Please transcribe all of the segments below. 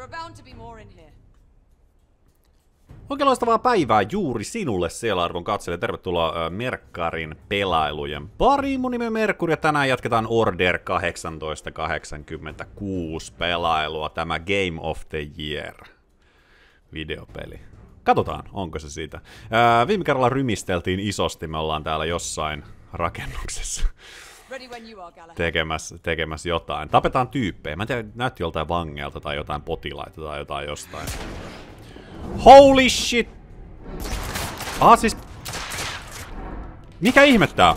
are bound to be more in here. Oikein loistavaa päivää juuri sinulle siellä, arvon katselijat. Tervetuloa Merkkarin pelailujen pariin. Mun nimi on Merkuri ja tänään jatketaan Order 1886 pelailua. Tämä Game of the Year videopeli. Katsotaan, onko se siitä. Viime kerralla rymisteltiin isosti, me ollaan täällä jossain rakennuksessa tekemässä jotain. Tapetaan tyyppejä. Mä en tiedä, näytti joltain vangelta tai jotain potilaita tai jotain jostain. Holy shit! Siis... Mikä ihme tää?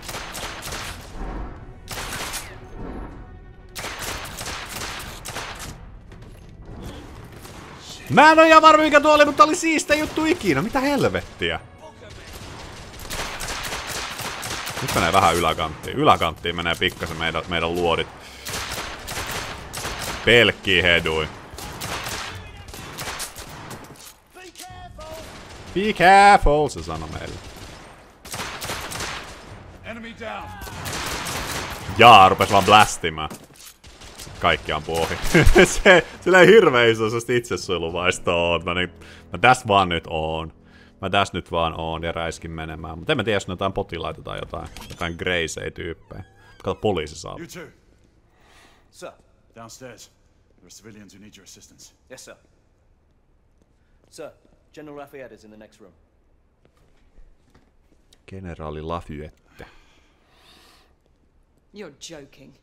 Mä en oo ihan varma mikä tuo oli, mutta oli siistä juttu ikinä. Mitä helvettiä? Nyt menee vähän yläkanttiin. Yläkanttiin menee pikkasen meidän luodit. Pelkkii heduin. Be careful, se sanoi meille. Jaa, rupes vaan blastimään. Kaikki ampuu ohi. Sillä ei hirveä iso itsesuojeluvaista on. Mä tässä vaan nyt oon. Ja räiskin menemään. Mutta en mä tiedä, jos on jotain potilaita tai jotain Graysey-tyyppejä. Kato, poliisi saa. You too. Sir. Downstairs. There are civilians who need your assistance. Yes, sir. Sir, General Lafayette is in the next room. Generaali Lafayette. You're joking.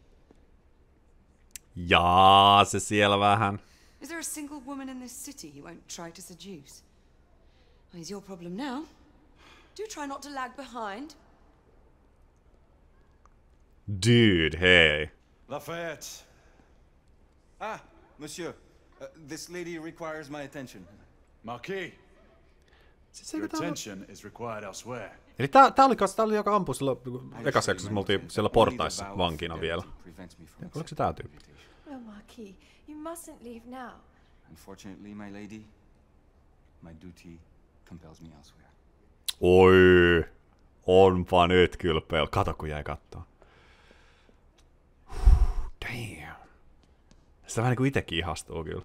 Jaa, se siellä vähän. Is there a single woman in this city you won't try to seduce? Well, it's your problem now. Do try not to lag behind. Dude, hey. Lafayette. Ah, monsieur. This lady requires my attention. Marquis. Your attention is required elsewhere. Eli tää oli joka ampui silloin ekassa jaksossa, me oltiin siellä portaissa vankina vielä. Oliko se tää tyyppi? No, Marquis, you mustn't leave now. Unfortunately, my lady, my duty compels me elsewhere. Oi, onpa nyt kyllä kato kun jäi kattoo. Damn. Sitä vähän niinku itekin ihastuu kyllä.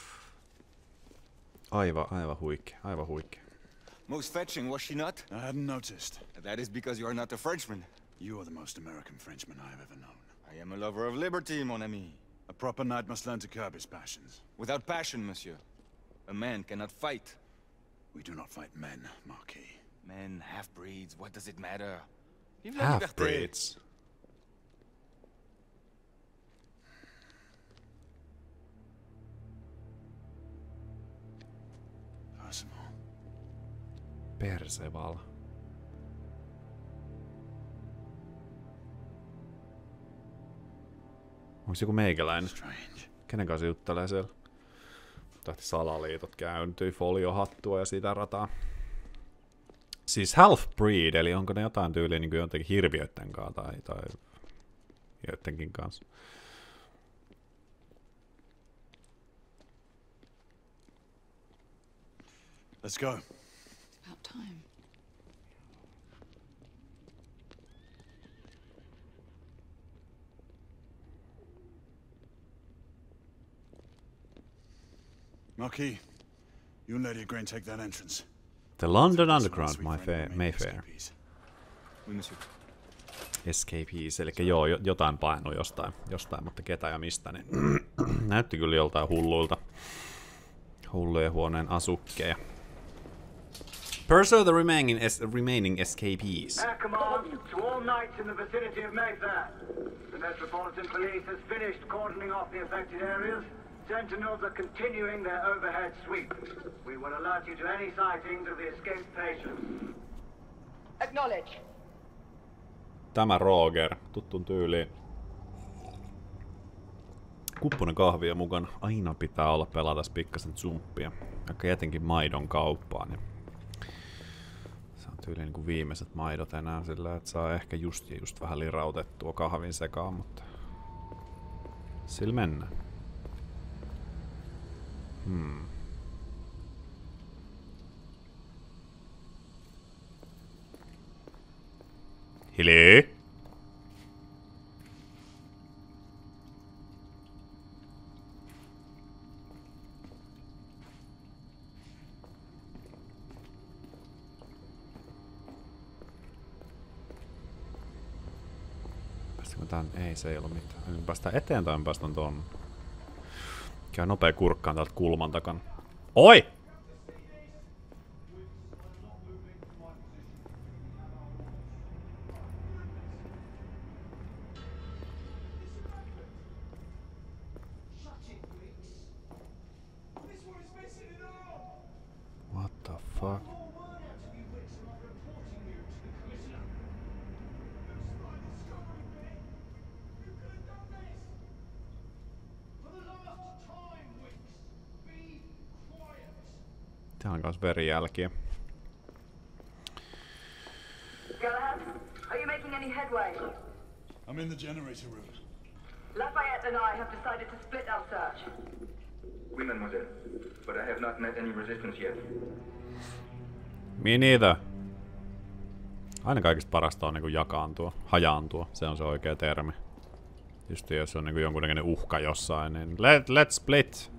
Aivan huikea. Most fetching, was she not? I hadn't noticed. That is because you are not a Frenchman. You are the most American Frenchman I have ever known. I am a lover of liberty, mon ami. A proper knight must learn to curb his passions. Without passion, monsieur, a man cannot fight. We do not fight men, Marquis. Men, half-breeds, what does it matter? Vive la liberté. Half-breeds. Perceval. Onks joku meikäläinen? Kenen kanssa juttelee siellä? Tähti salaliitot käyntyy, foliohattua ja sitä rataa. Siis half-breed, eli onko ne jotain tyyliä niin kuin jotenkin hirviöiden kanssa tai joidenkin kanssa? Let's go. About time. Marquis, you and Lady Grain take that entrance. The London Underground, Mayfair. Oui, monsieur. Escapees, eli joo, jotain painuu jostain, mutta ketä ja mistä, niin näytti kyllä joltain hullujen huoneen asukkeja. Pursue the remaining escapees. Air command to all knights in the vicinity of Mayfair. The Metropolitan Police has finished cordoning off the affected areas. Sentinels are continuing their overhead sweep. We will alert you to any sightings of the escaped patients. Acknowledge. Tämä Roger, tuttun tyyliin. Kuppunen kahvia mukana. Aina pitää olla pelata pikkasen zumppia. Vaikka etenkin maidon kauppaan. Se on tyyliin niin kuin viimeiset maidot enää sillä, että saa ehkä just vähän lirautettua kahvin sekaan, mutta sillä mennään. Hiljaa. Päästäkö tän? Ei, se ei ollut mitään. Nyt päästään eteen tai päästään tuonne. Käy nopea kurkkaan täältä kulman takana. Oi! What the fuck? Tää on kans verijälkiä. Galahad, are you making any headway? I'm in the generator room. Lafayette and I have decided to split our search. Oui, mademoiselle. But I have not met any resistance yet. Me neither. Aina kaikista parasta on niinku jakaantua, hajaantua. Se on se oikea termi. Just jos on niinku jonkunnäköinen uhka jossain, niin let's split.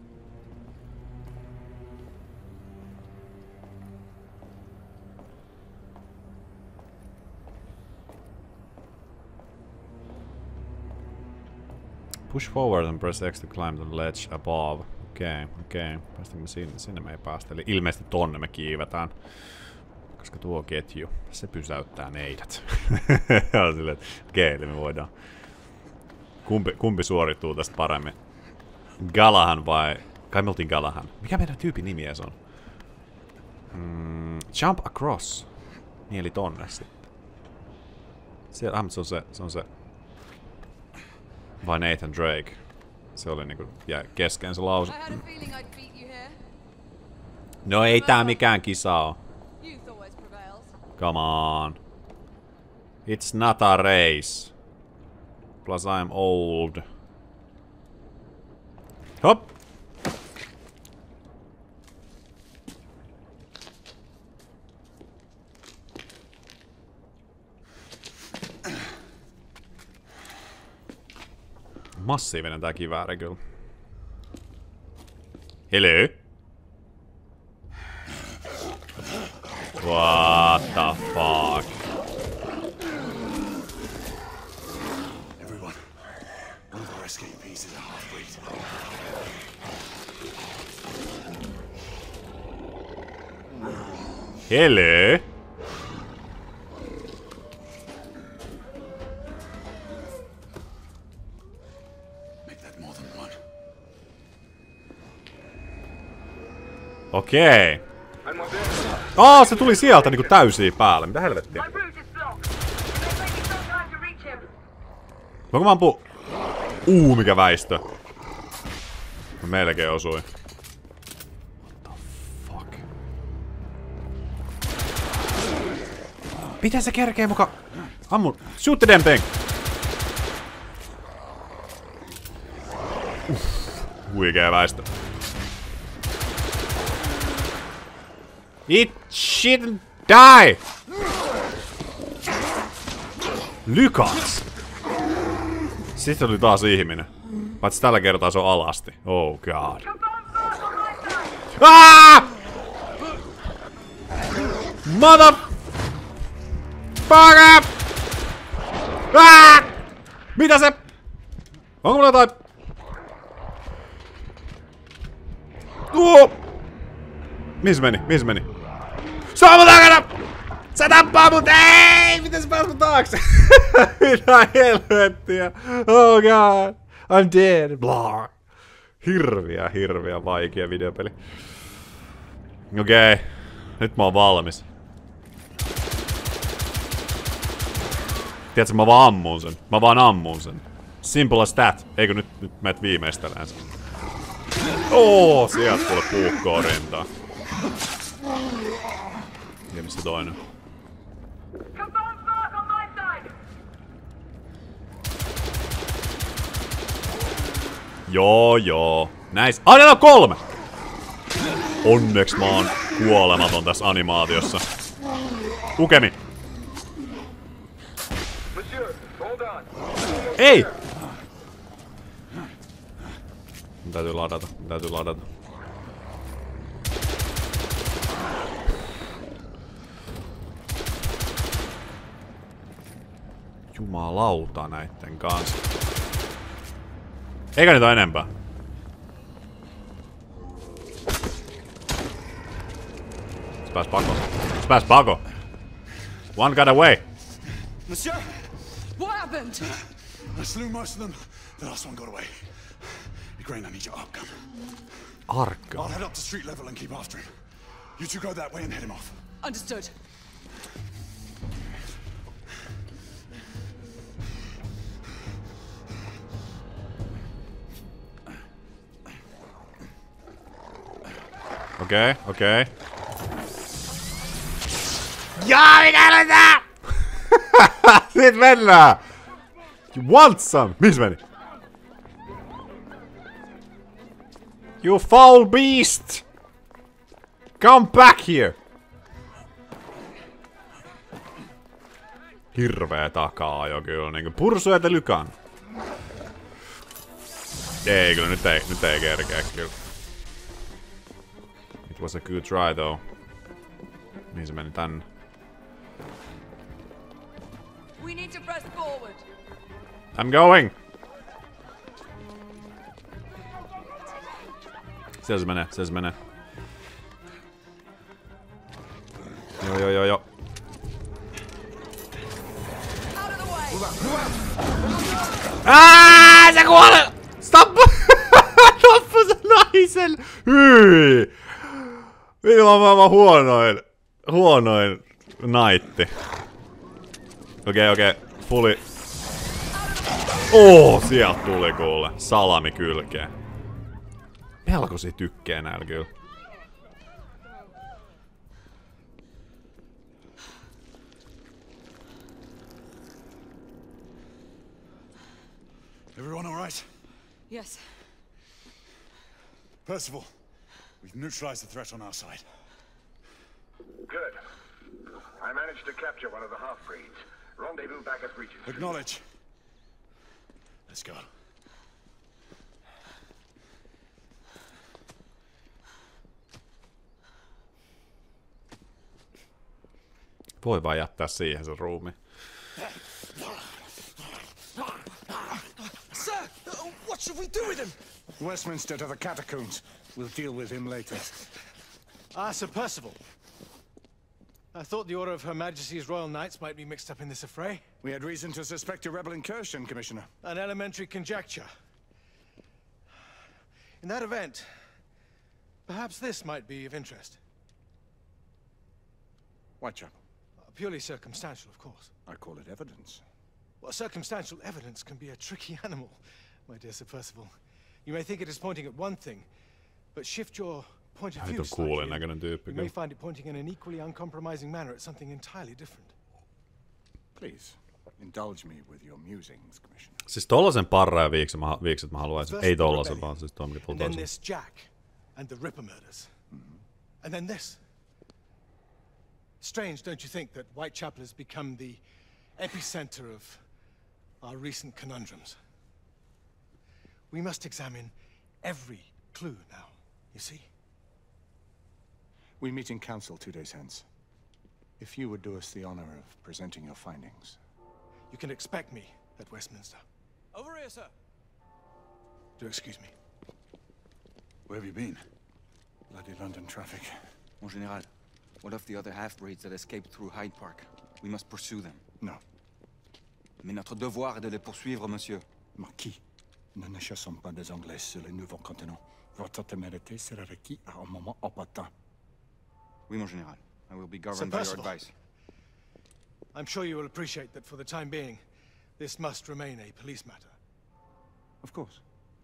Push forward and press X to climb the ledge above. Okei. Päästänkö me sinne me ei päästä. Eli ilmeisesti tonne me kiivetään. Koska tuo ketju, se pysäyttää meidät. Silleen, okei, eli me voidaan. Kumpi suorittuu tästä paremmin? Galahad vai... Kai me oltiin Galahad. Mikä meidän tyypin nimi edes on? Jump across. Niin, eli tonne sitten. Siellä, se on se. Vai Nathan Drake. Se oli niinku kesken se lause. No ei tää mikään kisa oo. Come on. It's not a race. Plus I'm old. Hop! Massiivinen tää kivääri kyllä. Hello? What the fuck? Everyone, one of our escapees is a half-breed. Hello? Okei. Se tuli sieltä niinku täysiä päälle. Mitä helvettiä? Voinko mä ampua? Mikä väistö. Mä melkein osuin. What the fuck? Miten se kerkee muka? Ammu. Shoot the damn thing! Huikee väistö. It shouldn't die! Lykas! Sitten oli taas ihminen. Paitsi tällä kertaa se on alasti. Oh god. Ah! Mother... Fuck! Ah! Mitä se? Onko mulla jotain? Missä meni? Se on mun takana! Se tappaa mut! Ei! Miten se pääs mun taakse? Mitä helvettiä? Oh god! I'm dead! Blah! Hirviä vaikea videopeli. Okei. Nyt mä oon valmis. Tiedätkö, mä vaan ammun sen. Simple as that. Eikö nyt meet viimeisteleen sen? Sieltä tulee puukkoa rintaan. Ja missä toinen? Joo. Näis. Näillä on 3! Onneksi mä oon kuolematon tässä animaatiossa. Ukemi! Ei! Mun täytyy ladata. Jumalauta näitten kanssa. Eikä niitä enempää. Se pääs pakoon. Se pääs pakoon. One got away. Monsieur! What happened? I slew most of them. The last one got away. Igraine, I need your arc gun. Arc I'll head up to street level and keep after him. You two go that way and head him off. Understood. Okei. Jaa, mikä on tää? Siitä mennään! You want some? Mihin se meni? You foul beast! Come back here! Hirveä takaa jo kyllä, niinku pursuja te lykan. Ei kyllä, nyt ei kerkeä kyllä. It was a good try though. Mihin se meni tänne? We need to press forward. I'm going! Siellä se menee. Joo. Se kuolee! Stop! Tappa sen naisen! Hyi! Vittu mä oon huonoin naitti. Okei. Fully. Sieltä tuli kuule. Salami kylkeen. Melkoisia tykkää näillä kyllä. Everyone all right? Yes. Percival, we've neutralized the threat on our side. Good. I managed to capture one of the half-breeds. Rendezvous back at Regent. Acknowledge. Let's go. Voi vaan jättää siihen sen ruumi. Sir, what should we do with him? Westminster to the catacombs. We'll deal with him later. Sir Percival. I thought the Order of Her Majesty's Royal Knights might be mixed up in this affray. We had reason to suspect a rebel incursion, Commissioner. An elementary conjecture. In that event, perhaps this might be of interest. Whitechapel. Purely circumstantial, of course. I call it evidence. Well, circumstantial evidence can be a tricky animal, my dear Sir Percival. You may think it is pointing at one thing, but shift your point of view slightly, you may find it pointing in an equally uncompromising manner at something entirely different. Please, indulge me with your musings, Commissioner. Siis tollasen parra ja viikset mä haluaisin. Ei tollasen, vaan siis tuo mikä And then this Jack and the Ripper murders. And then this. Strange, don't you think, that Whitechapel has become the epicenter of our recent conundrums? We must examine every clue now, you see? We meet in council 2 days hence. If you would do us the honor of presenting your findings. You can expect me at Westminster. Over here, sir. Do excuse me. Where have you been? Bloody London traffic. Mon Général, what of the other half-breeds that escaped through Hyde Park? We must pursue them. No. Mais notre devoir est de les poursuivre, monsieur. Marquis, nous ne chassons pas des Anglais sur le nouveau continent. Votre témérité sera requis à un moment opportun. Oui, mon Général. I will be governed by your advice. I'm sure you will appreciate that for the time being, this must remain a police matter. Of course.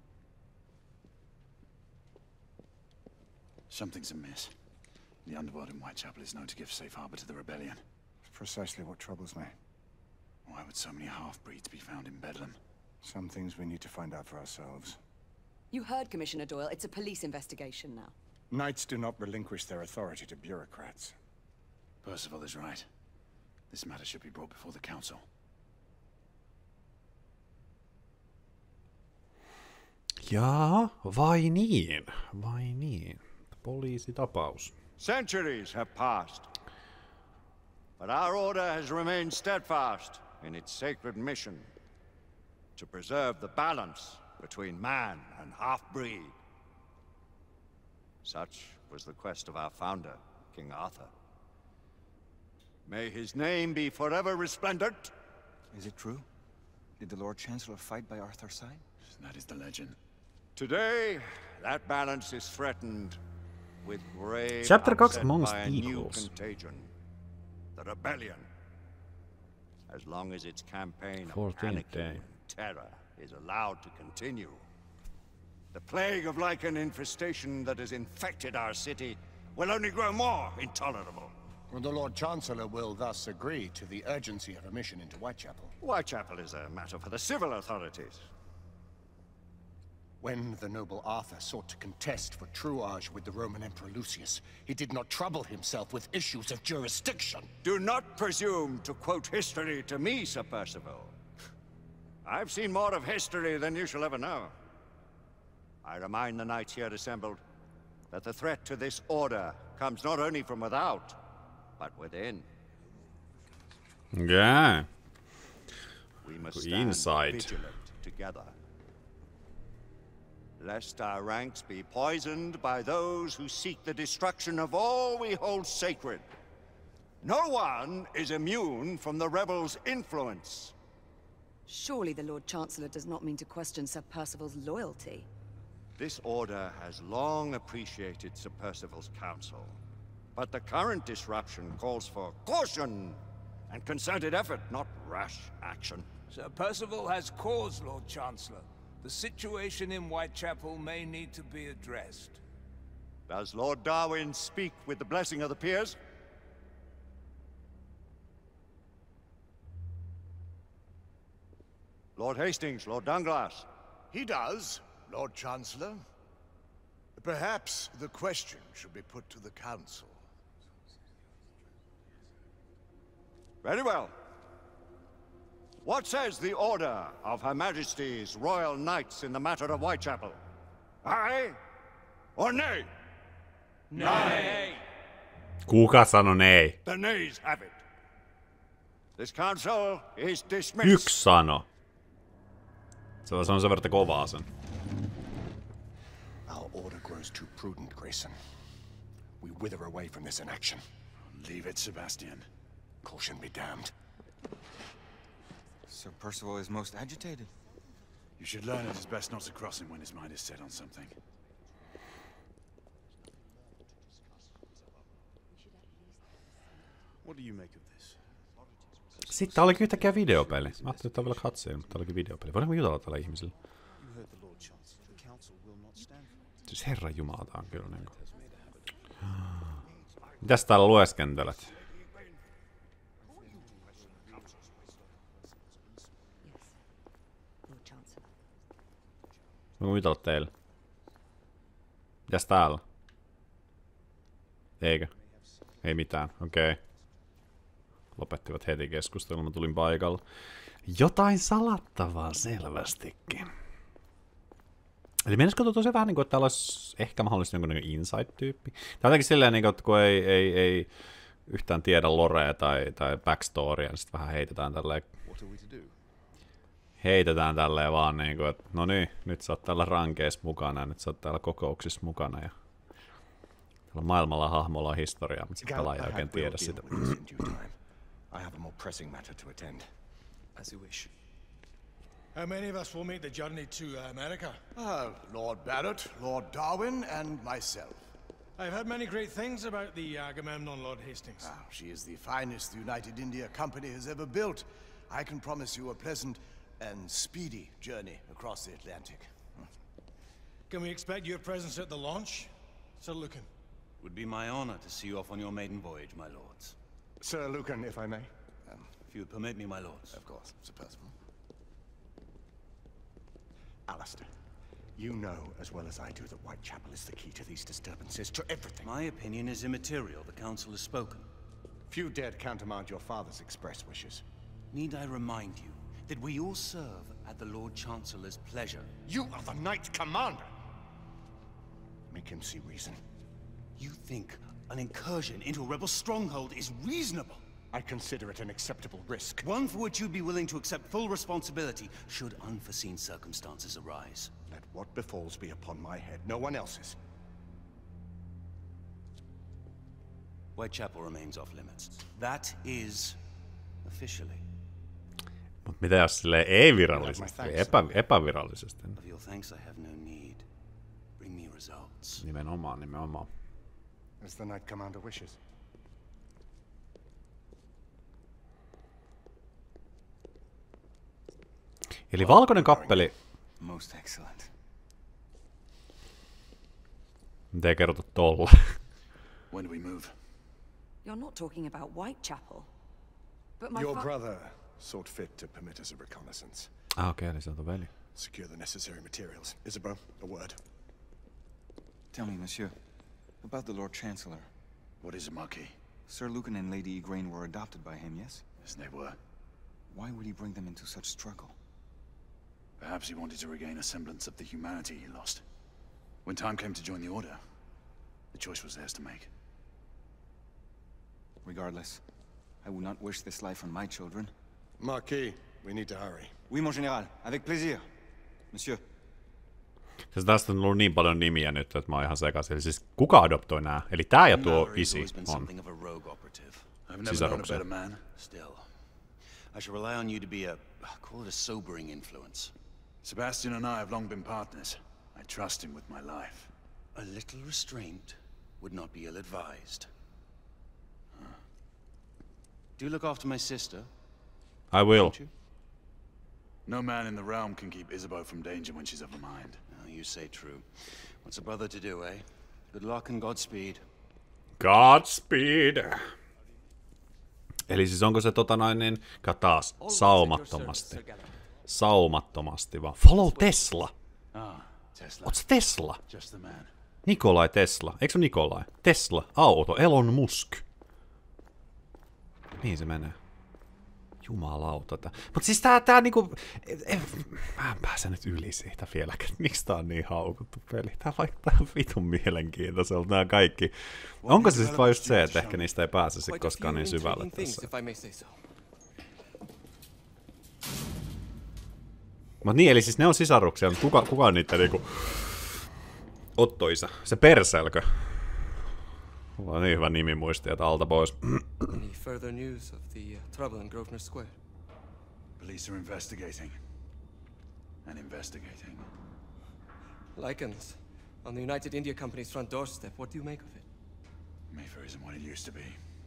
Something's amiss. The underworld in Whitechapel is known to give safe harbor to the rebellion. Precisely what troubles me. Why would so many half-breeds be found in Bedlam? Some things we need to find out for ourselves. You heard Commissioner Doyle. It's a police investigation now. Knights do not relinquish their authority to bureaucrats. Percival is right. This matter should be brought before the council. Jaa, vai niin? Vai niin? Poliisitapaus. Centuries have passed, but our order has remained steadfast. in its sacred mission to preserve the balance between man and half-breed. Such was the quest of our founder, King Arthur. May his name be forever resplendent. Is it true? Did the Lord Chancellor fight by Arthur's side? That is the legend. Today, that balance is threatened with grave Chapter 2 upset amongst by a new equals. contagion. The rebellion. As long as its campaign of 14th panic day. and terror is allowed to continue, the plague of Lycan infestation that has infected our city will only grow more intolerable. Well, the Lord Chancellor will thus agree to the urgency of a mission into Whitechapel. Whitechapel is a matter for the civil authorities. When the noble Arthur sought to contest for truage with the Roman Emperor Lucius, he did not trouble himself with issues of jurisdiction. Do not presume to quote history to me, Sir Percival. I've seen more of history than you shall ever know. I remind the knights here assembled that the threat to this order comes not only from without, but within. Yeah. We must Inside. stand vigilant together, lest our ranks be poisoned by those who seek the destruction of all we hold sacred. No one is immune from the rebels' influence. Surely the Lord Chancellor does not mean to question Sir Percival's loyalty. This order has long appreciated Sir Percival's counsel, but the current disruption calls for caution and concerted effort, not rash action. Sir Percival has cause, Lord Chancellor. The situation in Whitechapel may need to be addressed. Does Lord Darwin speak with the blessing of the peers? Lord Hastings, Lord Dunglass. He does, Lord Chancellor. Perhaps the question should be put to the Council. Very well. What says the Order of Her Majesty's Royal Knights in the matter of Whitechapel? Aye or nay? Nay. Kuka sanoi ei? The nays have it. This council is dismissed. Yksi sano. Se on sen verran kovaa sen. Our order grows too prudent, Grayson. We wither away from this inaction. Leave it, Sebastian. Caution be damned. Sir Percival is most agitated. You should learn it is best not to cross him when his mind is set on something. What do you make of this? Sitten olikin yhtäkkiä videopeli. Mä ajattelin, että on vielä cutscene, mutta olikin videopeli. Voidaanko jutella tällä ihmisillä? Siis herran jumala, tää on kyllä niinku. Mitäs täällä lueskentelet? Voinko jutella teille? Mitäs täällä? Eikö? Ei mitään, okei. Okay. Lopettivat heti keskustelun, mä tulin paikalle. Jotain salattavaa selvästikin. Eli menisikö tosiaan vähän niin kuin, että täällä olisi ehkä mahdollisesti jonkinlainen inside-tyyppi? Tämä on jotenkin silleen, niin kuin, että kun ei yhtään tiedä lorea tai backstorya, niin sitten vähän heitetään tälleen vaan niin kuin, että no niin, nyt sä oot täällä rankeissa mukana ja nyt sä oot täällä kokouksissa mukana ja täällä maailmalla hahmolla on historiaa, mutta sitten pelaaja ei oikein tiedä sitä. I have a more pressing matter to attend. As you wish. How many of us will make the journey to America? Lord Barrett, Lord Darwin, and myself. I've heard many great things about the Agamemnon, Lord Hastings. She is the finest the United India Company has ever built. I can promise you a pleasant and speedy journey across the Atlantic. Can we expect your presence at the launch, Sir Lucan? Would be my honor to see you off on your maiden voyage, my lords. Sir Lucan, if I may. If you would permit me, my lords. Of course, Sir Percival. Alistair, you know as well as I do that Whitechapel is the key to these disturbances, to everything. My opinion is immaterial. The council has spoken. Few dared countermand your father's express wishes. Need I remind you that we all serve at the Lord Chancellor's pleasure? You are the Knight Commander! Make him see reason. You think an incursion into a rebel stronghold is reasonable? I consider it an acceptable risk. One for which you'd be willing to accept full responsibility should unforeseen circumstances arise. Let what befalls be upon my head, no one else's. Whitechapel remains off limits. That is officially. Mut mitä jos silleen ei virallisesti, epävirallisesti? Of your thanks I have no need. Bring me results. Nimenomaan. As the Knight Commander wishes. Eli valkoinen kappeli. Most excellent. Mitä ei kerrota tolla? When do we move? You're not talking about Whitechapel. But my Your brother sought fit to permit us a reconnaissance. Okei, eli se on veli. Secure the necessary materials. Isabeau, a word. Tell me, monsieur, about the Lord Chancellor. What is it, Marquis? Sir Lucan and Lady Igraine were adopted by him, yes? Yes, they were. Why would he bring them into such struggle? Perhaps he wanted to regain a semblance of the humanity he lost. When time came to join the Order, the choice was theirs to make. Regardless, I would not wish this life on my children. Marquis, we need to hurry. Oui, mon général. Avec plaisir. Monsieur. Siis tästä on ollut niin paljon nimiä nyt, että mä oon ihan sekaisin. Eli siis kuka adoptoi nää? Eli tää ja tuo isi on sisaruksia. Still, I shall rely on you to be call it a sobering influence. Sebastian and I have long been partners. I trust him with my life. A little restraint would not be ill-advised. Do look after my sister. I will. No man in the realm can keep Isabeau from danger when she's of a mind. Oh, you say true. What's a brother to do, eh? Good luck and Godspeed. Godspeed! Eli siis onko se taas saumattomasti vaan. Follow Tesla! Oot sä Tesla? Nikolai Tesla. Eikö se Nikolai? Tesla, auto, Elon Musk. Niin se menee. Jumalauta. Mut siis tää niinku... Mä en pääse nyt yli siitä vieläkään. Miksi tää on niin haukuttu peli? Tää vaikuttaa vitun mielenkiintoiselta nää kaikki. Onko se sit vaan just se, että ehkä niistä ei pääse sit koskaan niin syvälle tässä? Mut niin, eli siis ne on sisaruksia, mutta kuka on niitä niinku... Otto-isä? Se Perselkö? Mulla on niin hyvä nimi muistia, että alta pois. Any further news of the trouble in Grosvenor Square? Police are investigating. And investigating. Lycans, on the United India Company's front doorstep. What do you make of it? Mayfair isn't what it used to be.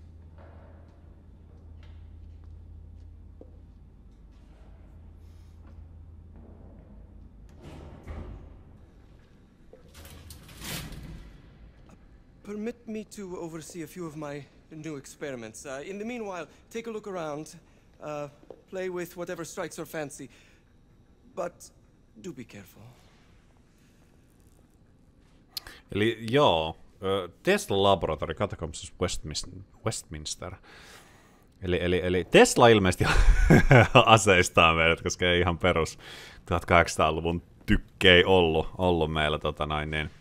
Permit me to oversee a few of my new experiments. In the meanwhile, take a look around. Play with whatever strikes your fancy. But do be careful. Eli joo, Tesla Laboratory Catacombs Westminster. Eli Tesla ilmeisesti aseistaa meidät, koska ei ihan perus 1800-luvun tykkei ollut meillä niin.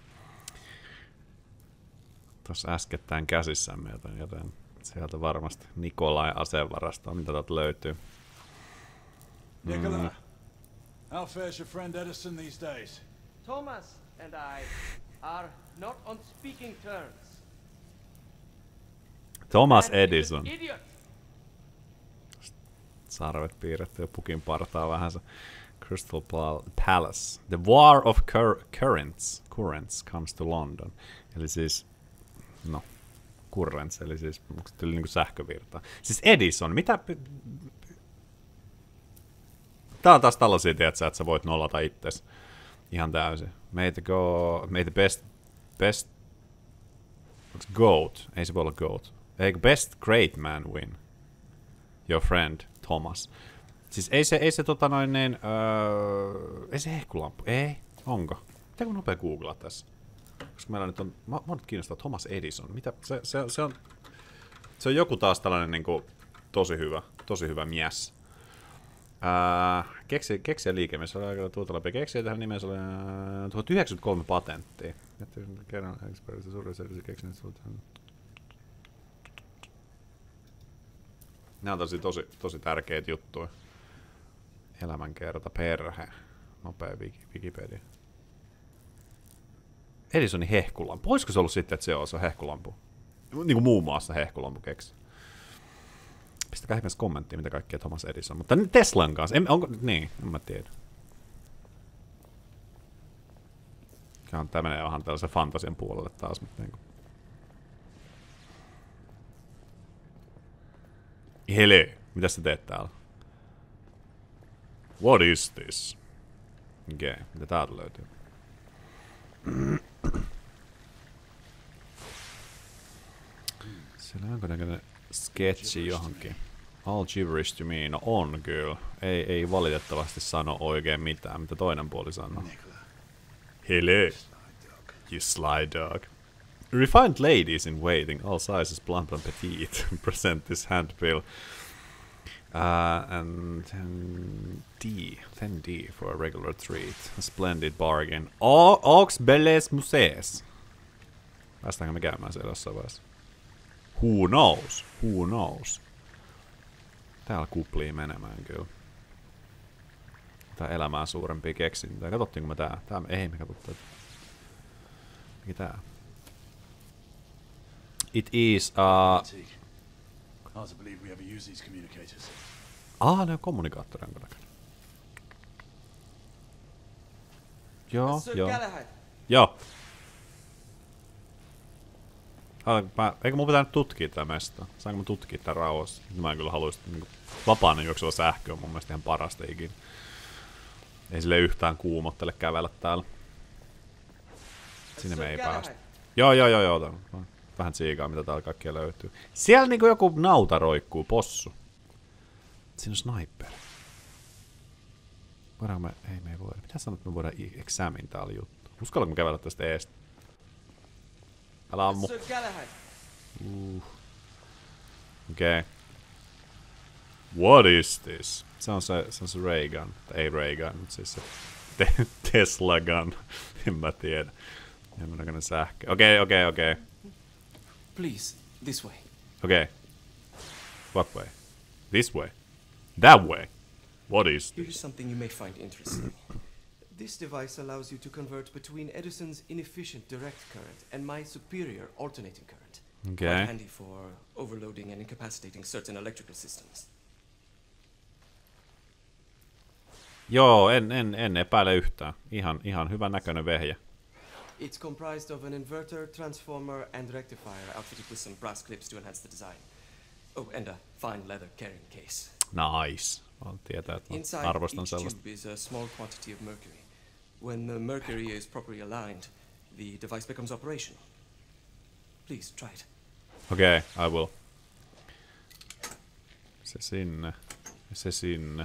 Tuossa äskettäin käsissämme, joten sieltä varmasti Nikolai asevarastoa, mitä täältä löytyy. Nikolai, how fares your friend Edison these days? Thomas and I are not on speaking terms. Thomas Edison. Sarvet piirretty ja pukin partaa vähän se. Crystal Palace. The War of Currents comes to London. Eli siis no, currents, eli siis tuli niinku sähkövirtaa. Siis Edison, mitä... Tää on taas tällaisia, tiedätkö, että sä voit nollata itses ihan täysin. May the best... Onks GOAT? Ei se voi olla GOAT. Eikö best great man win? Your friend, Thomas. Siis ei se ei se hehkulampu. Ei, onko? Pitääkö nopea googlaa tässä? Koska meillä nyt on, mä nyt kiinnostaa Thomas Edison. Mitä, se on joku taas tällainen niinku tosi hyvä mies. Keksiä liikemies, se oli aika tuota läpi. Keksiä tähän nimeen, se oli 1093 patenttia. Kerran ekspertissä suurin selvisi keksinyt sulta. Nämä on tosi tärkeitä juttuja. Elämänkerta, perhe. Nopea Wikipedia. Edisonin hehkulampu. Olisiko se ollut sitten, että se on hehkulampu? Niin kuin muun muassa hehkulampu keksi. Pistäkää ihmeessä kommenttia, mitä kaikkea Thomas Edison. Mutta Teslan kanssa. En mä tiedä. Tää menee vähän tällaisen fantasian puolelle taas. Mutta niin kuin. Hele, mitä sä teet täällä? What is this? Okei, mitä täältä löytyy? Siellä on jonkinnäköinen sketchi johonkin. All gibberish to me. No on kyllä. Ei valitettavasti sano oikein mitään, mitä toinen puoli sanoo. Hele. You sly dog. Refined ladies in waiting, all sizes, plump and petite, present this handbill. And 10D for a regular treat. A splendid bargain. Aux Belles Musees. Päästäänkö me käymään siellä jossain vaiheessa? Who knows? Who knows? Täällä kuplii menemään kyllä. Tää elämää suurempia keksintöjä. Katsottiinko me tää? Ei me katsottu. Mikä tää? It is Hard to believe we ever use these communicators. Ne on kommunikaattoreja. Joo. Joo. Eikö mun pitää nyt tutkia tää mesta? Saanko mä tutkia tää rauhassa? Mä en kyllä haluaisi niin vapaana juokseva sähkö on mun mielestä ihan parasta ikinä. Ei sille yhtään kuumottele kävellä täällä. Sinne me ei päästä. Joo. Vähän siikaa, mitä täällä kaikkea löytyy. Siellä niinku joku nauta roikkuu, possu. Siinä on sniper. Voidaanko me... Ei me ei voida. Mitä sanot, että me voidaan examine täällä juttu? Uskallanko me kävellä tästä eestä? Älä ammu. Okei. What is this? Se on se ray gun. Ei ray gun, mutta siis se Tesla gun. En mä tiedä. Jonkunnäköinen sähkö. Okei. Please, this way. Okay. What way? This way? That way? What is this? Here's something you may find interesting. This device allows you to convert between Edison's inefficient direct current and my superior alternating current. Okay. Quite handy for overloading and incapacitating certain electrical systems. Joo, en epäile yhtään. Ihan hyvän näköinen vehje. It's comprised of an inverter, transformer, and rectifier outfitted with some brass clips to enhance the design. Oh, and a fine leather carrying case. Nice. Tietää, että arvostan sellaista. Inside each tube is a small quantity of mercury. When the mercury is properly aligned, the device becomes operational. Please try it. Okay, I will. Se sinne.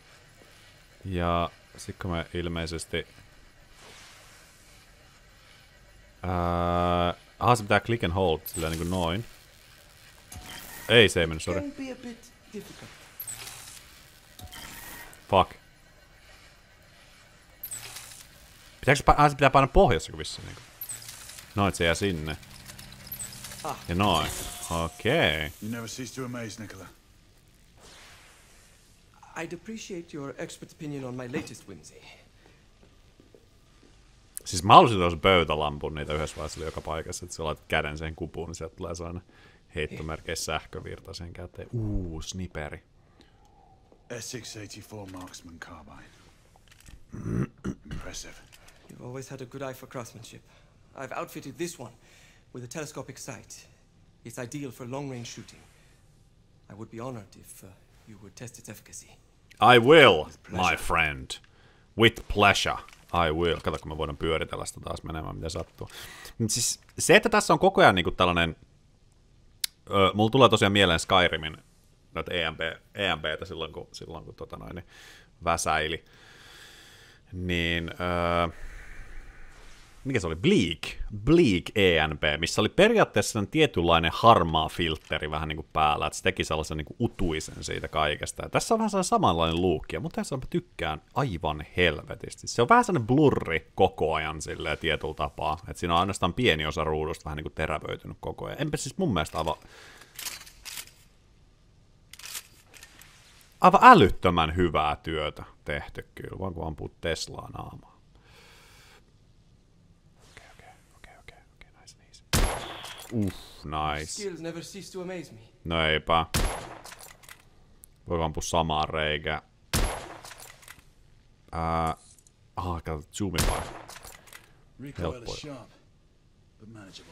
Ja sit kun me ilmeisesti... se pitää click and hold, sillä niinku noin. Ei, se ei mennyt, sorry. Fuck. Se pitää painaa pohjassa kuin vissiin niinku. Noin, se jää sinne. Ja noin. Okei. You never cease to amaze, Nicola. I'd appreciate your expert opinion on my latest whimsy. Siis mä halusin tuossa pöytälampun niitä yhdessä vaiheessa joka paikassa, että sä laitat käden sen kupuun, niin sieltä tulee sellainen heittomerkeissä sähkövirta sen käteen. Sniperi. S684 marksman carbine. Impressive. You've always had a good eye for craftsmanship. I've outfitted this one with a telescopic sight. It's ideal for long-range shooting. I would be honored if you would test its efficacy. I will, my friend. With pleasure. I will. Kato, kun me voidaan pyöritellä sitä taas menemään, mitä sattuu. Siis se, että tässä on koko ajan niinku tällainen... mulla tulee tosiaan mieleen Skyrimin näitä EMPtä silloin kun väsäili. Niin... mikä se oli? Bleak ENP, missä oli periaatteessa tietynlainen harmaa filtteri vähän niin kuin päällä, että se teki sellaisen niin kuin utuisen siitä kaikesta. Ja tässä on vähän sellainen samanlainen luukki, mutta tässä mä tykkään aivan helvetisti. Se on vähän sellainen blurri koko ajan silleen tietyllä tapaa, että siinä on ainoastaan pieni osa ruudusta vähän niin kuin terävöitynyt koko ajan. Enpä siis mun mielestä aivan... aivan älyttömän hyvää työtä tehty kyllä, vaan kun ampuu Teslaa naamaan. Okei, nice. Skills never cease to amaze me. No eipä. Voiko ampua samaan reikään? Kato, zoomi vaan. Recoil is sharp, but manageable.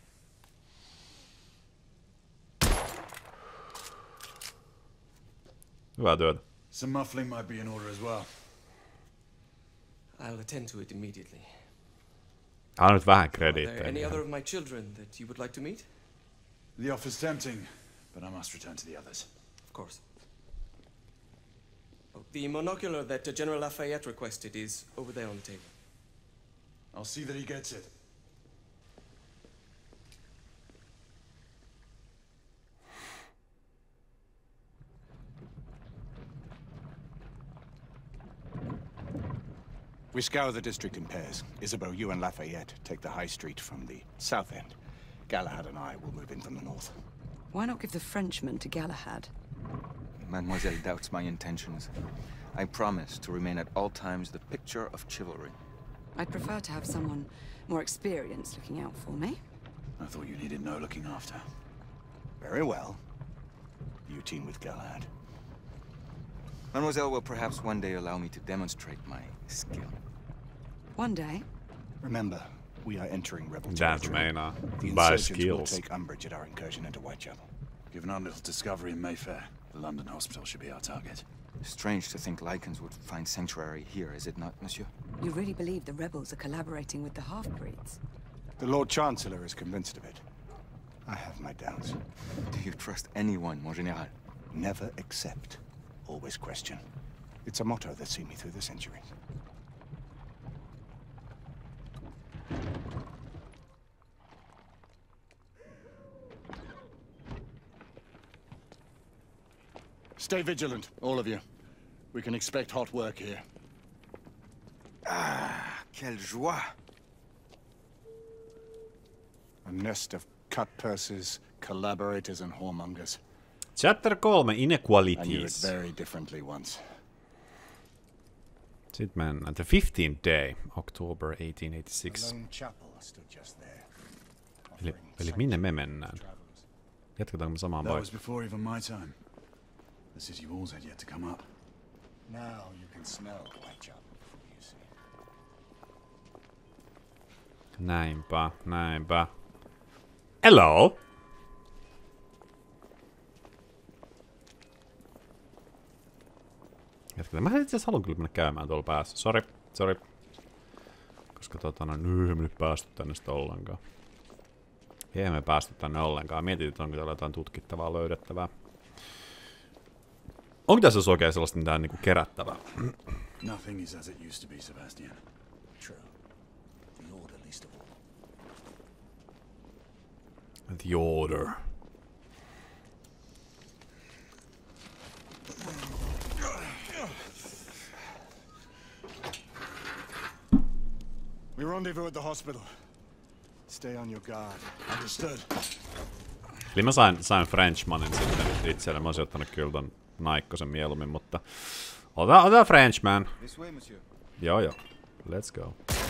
Hyvää työtä. Some muffling might be in order as well. I'll attend to it immediately. Anna nyt vähän Are there krediittejä. any other of my children that you would like to meet? The offer's tempting, but I must return to the others. Of course. Oh, the monocular that General Lafayette requested is over there on the table. I'll see that he gets it. We scour the district in pairs. Isabeau, you and Lafayette take the high street from the south end. Galahad and I will move in from the north. Why not give the Frenchman to Galahad? Mademoiselle doubts my intentions. I promise to remain at all times the picture of chivalry. I'd prefer to have someone more experienced looking out for me. I thought you needed no looking after. Very well. You team with Galahad. Mademoiselle will perhaps one day allow me to demonstrate my skill. One day? Remember, we are entering rebel That's territory. main, The by insurgents will skills. take umbrage at our incursion into Whitechapel. Given our little discovery in Mayfair, the London hospital should be our target. Strange to think Lycans would find sanctuary here, is it not, monsieur? You really believe the rebels are collaborating with the half-breeds? The Lord Chancellor is convinced of it. I have my doubts. Do you trust anyone, mon général? Never accept. Always question. It's a motto that's seen me through the centuries. Stay vigilant, all of you. We can expect hot work here. Ah, quelle joie! A nest of cut purses, collaborators, and whoremongers. Chapter 3, I knew it Inequalities. very differently once. Sitten mennään. The 15th day, October 1886. Lone chapel stood just there. Eli minne me mennään? Jatketaanko me samaan That was paikkaan? before even my time. The city walls had yet to come up. Now you can smell Whitechapel, you see. Näinpä. Hello! Jatketaan. Mä itse asiassa haluan kyllä mennä käymään tuolla päässä. Sori. Koska ei me nyt päästy tänne sitä ollenkaan. Ei me päästy tänne ollenkaan. Mietin, että onko täällä jotain tutkittavaa, löydettävää. Onko tässä oikein sellaista mitään niinku kerättävää? Nothing is as it used to be, Sebastian. True. The Order least of all. The Order. We rendezvous at the hospital. Stay on your guard. Understood. Eli mä sain Frenchmanin sitten itselle. Mä olisin ottanut kyllä ton Naikkosen mieluummin, mutta... Ota Frenchman. This way, monsieur. Joo. Let's go.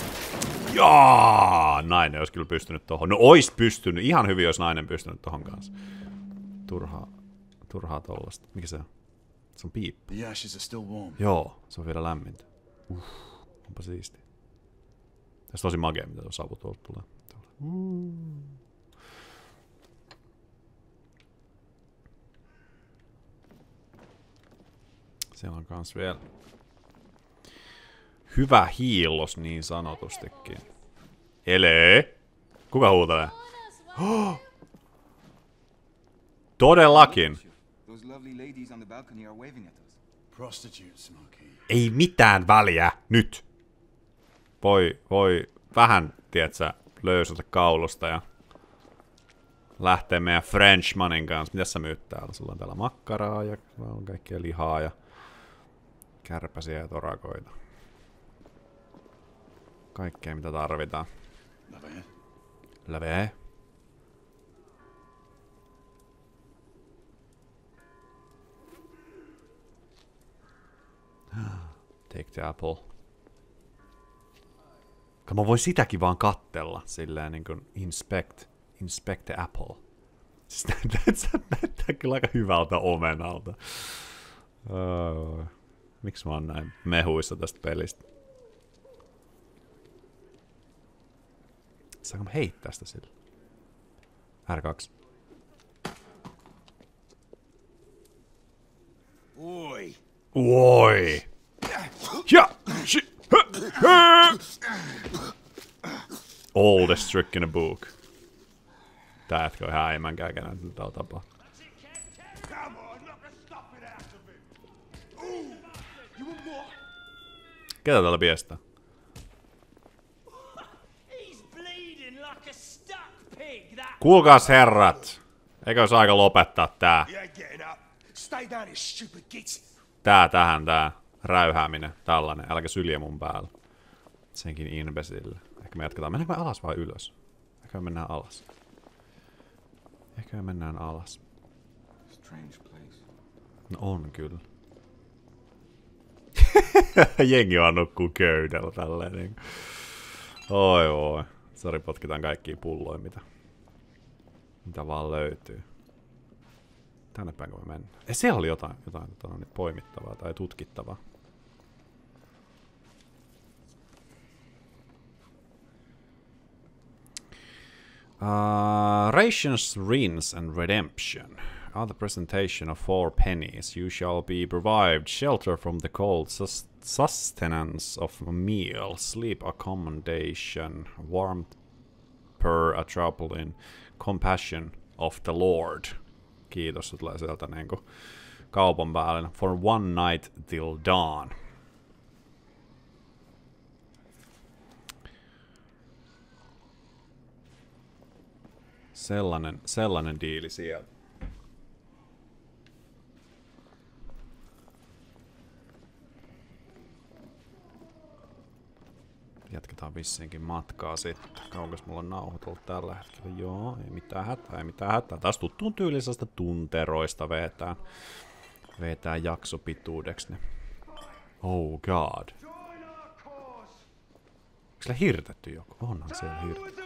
Jaa! Nainen olisi kyllä pystynyt tohon. No ois pystynyt. Ihan hyvin olisi nainen pystynyt tohon kanssa. Turhaa tollasta. Mikä se on? Se on piippu. The ashes are still warm. Joo, se on vielä lämmintä. Onpa siisti. Tässä tosi magea, mitä tuo savu tuolta tulee. Siellä on kans vielä hyvä hiillos niin sanotustikin. Elee! Kuka huutelee? Todellakin! Those lovely ladies on the balcony are waving at us. Prostitutes, Marquis. Ei mitään väliä nyt! Voi vähän, tietsä, löysätä kaulusta ja lähtee meidän Frenchmanin kanssa. Mitäs sä myyt täällä? Sulla on täällä makkaraa ja on kaikkea lihaa ja kärpäsiä ja torakoita. Kaikkea mitä tarvitaan. Lave. Take the apple. Mä voin sitäkin vaan kattella, silleen niinku inspect the apple. Siis näyttää kyllä aika hyvältä omenalta. Miksi mä oon näin mehuissa tästä pelistä? Saanko mä heittää sitä sille? R2. Oi! Ja! Oldest trick in a book. Tää jätkä on ihan äimän käkenä tällä tapaa. Ketä täällä piestää? Kuulkaas herrat! Eikö olisi aika lopettaa tää? Tää räyhääminen, tällainen. Älkää sylje mun päällä. Senkin imbesille. Ehkä me jatketaan. Mennäänkö me alas vai ylös? Ehkä me mennään alas. Ehkä me mennään alas. No on kyllä. Jengi vaan nukkuu köydellä tälleen niin. Oi. Sori, potkitaan kaikkia pulloja, mitä vaan löytyy. Tänne päinkö me mennään? Siellä oli jotain poimittavaa tai tutkittavaa. Rations, rinse and redemption. On the presentation of 4 pennies, you shall be provided shelter from the cold, sustenance of a meal, sleep accommodation, warmth per a trouble in compassion of the Lord. Kiitos, se tulee sieltä niinku kaupan päälle. For 1 night till dawn. Sellainen diili siellä. Jatketaan vissiinkin matkaa sitten. Kaukas mulla on nauhoitellut tällä hetkellä? Joo, ei mitään hätää. Taas tuttuun tyylisestä tunteroista vetään jaksopituudeksi ne. Oh god. Onko siellä hirtetty joku? Onhan siellä hirtetty.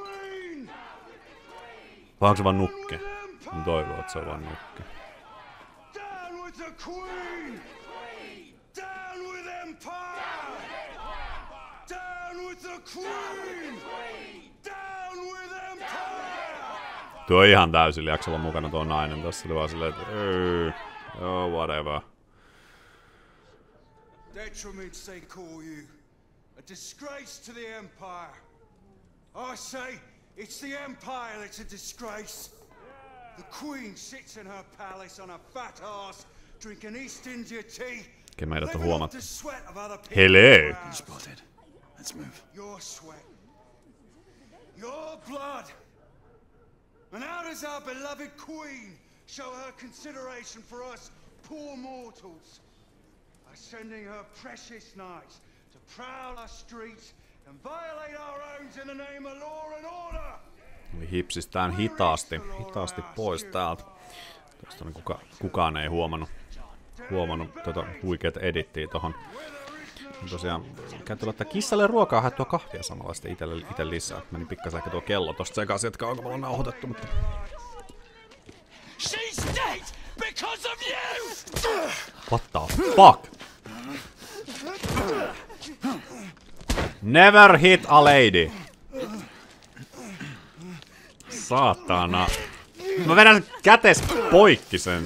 Vai onko se vaan nukke? Mä toivon, että se on vaan nukke. Down with the Queen! Down with Empire! Down with the Queen! Down with Empire! Tuo on ihan täysillä jaksolla mukana tuo nainen. Tässä oli vaan silleen, että oh, whatever. Detriments they call you. A disgrace to the Empire. I say, it's the Empire that's a disgrace. The Queen sits in her palace on a fat ass, drinking East India tea. Okei, meidät on huomattu. Hello! Spotted. Let's move. Your sweat. Your blood. And how does our beloved Queen show her consideration for us poor mortals? By sending her precious knights to prowl our streets and violate our own in the name of law and order. Hipsistään hitaasti pois täältä. Tuosta kukaan ei huomannut tuota huikeat edittiä tohon. Tosiaan käytiin laittaa kissalle ruokaa, haettua kahvia samalla sitten ite lisää. Meni pikkasen ehkä tuo kello tosta sekaisin, että kauanko mulla on nauhoitettu, mutta... She's dead because of you! What the fuck? Never hit a lady! Saatana. Mä vedän kätes poikki sen.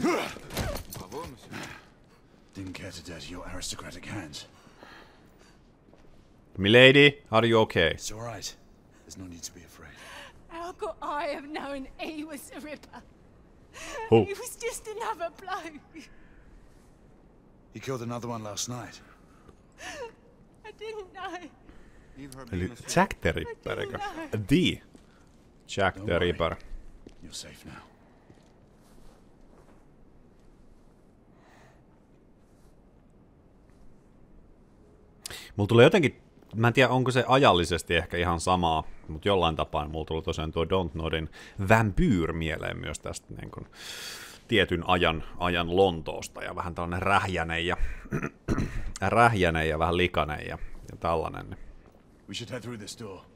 Didn't care to dirty your aristocratic hands. Milady, are you okay? It's all right. There's no need to be afraid. How could I have known he was a ripper? Who? He was just another bloke. He killed another one last night. I didn't know. Eli Jack the Ripper, eikö? The Jack the Ripper. You're safe now. Mulla tulee jotenkin, mä en tiedä onko se ajallisesti ehkä ihan samaa, mutta jollain tapaa mulla tuli tosiaan tuo Dontnodin Vampyr mieleen myös tästä niin kun, tietyn ajan Lontoosta ja vähän tällainen rähjänen ja rähjänen ja vähän likainen ja tällainen. We should head through this door.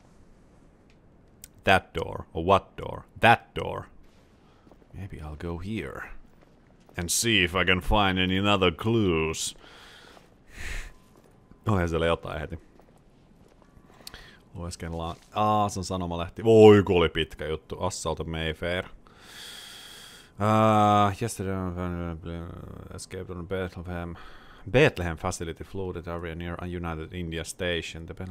That door, or what door? That door. Maybe I'll go here. And see if I can find any other clues. Onhan siellä jotain heti. Lueskellaan. Se on sanomalehti. Voi kun oli pitkä juttu. Assault of Mayfair. Yesterday escaped on Bethlehem facility flooded area near United India Station. The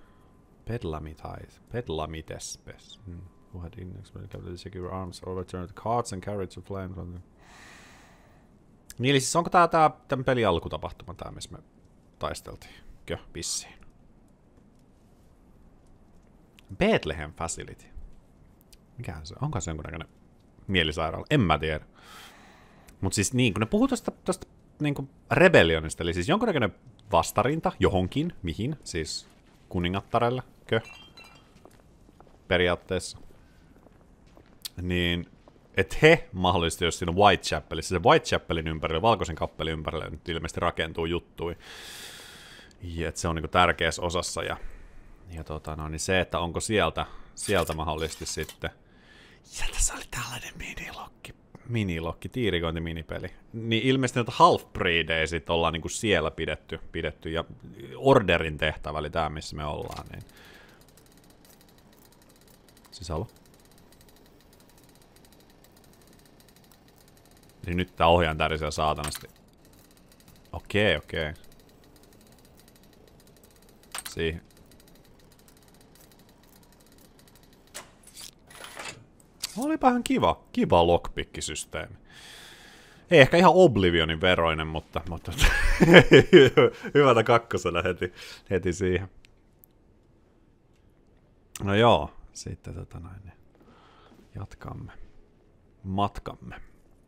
Bedlamites who had inexplicably secure arms overturned carts and carriage of flame from them. Niin, eli siis onko tämän pelin alkutapahtuma tää, missä me taisteltiin? Vissiin. Bethlehem facility. Mikähän se on? Onko se jonkunnäköinen mielisairaala? En mä tiedä. Mut siis niin, kun ne puhuu tosta niinku rebellionista, eli siis jonkunnäköinen vastarinta johonkin, mihin, siis kuningattarelle, periaatteessa. Niin, että he mahdollisesti, jos siinä on Whitechapelissa, se Whitechapelin ympärille, valkoisen kappelin ympärille nyt ilmeisesti rakentuu juttui. Ja että se on niinku tärkeässä osassa ja niin se, että onko sieltä mahdollisesti sitten. Ja tässä oli tällainen minilokki, tiirikointi-minipeli. Niin ilmeisesti näitä half-breedejä sit ollaan niinku siellä pidetty ja Orderin tehtävä, eli tää missä me ollaan, niin. Sisällä. Niin nyt tää ohjaan tärisee saatanasti. Okei. Siihen. Olipa ihan kiva lockpick-systeemi. Ei ehkä ihan Oblivionin veroinen, mutta hyvältä kakkosena heti siihen. No joo, sitten jatkamme matkamme.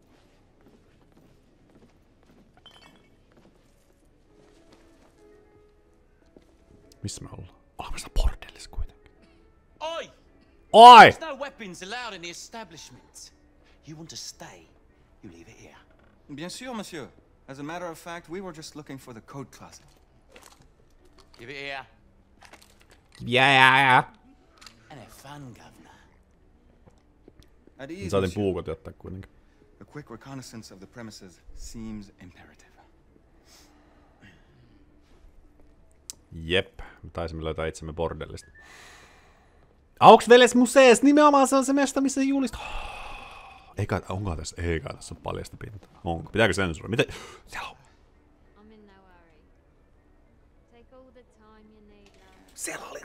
Missä me ollaan? Ollaanko sitä bordellissa kuitenkin? Oi! Oi! There's no weapons allowed in the establishment. You want to stay, you leave it here. Bien sûr, monsieur. As a matter of fact, we were just looking for the code closet. Give it here. Yeah. And have fun, governor. At ease, Saatiin monsieur. puukot jättää kuitenkin. A quick reconnaissance of the premises seems imperative. Jep, me taisimme löytää itsemme bordellista. Auksveles musees, nimenomaan se on se mesta, missä julist. Onko tässä? Ei kai tässä ole paljasta pintaa. Onko? Pitääkö sensuroida? Mitä? Siellä on. Siellä oli.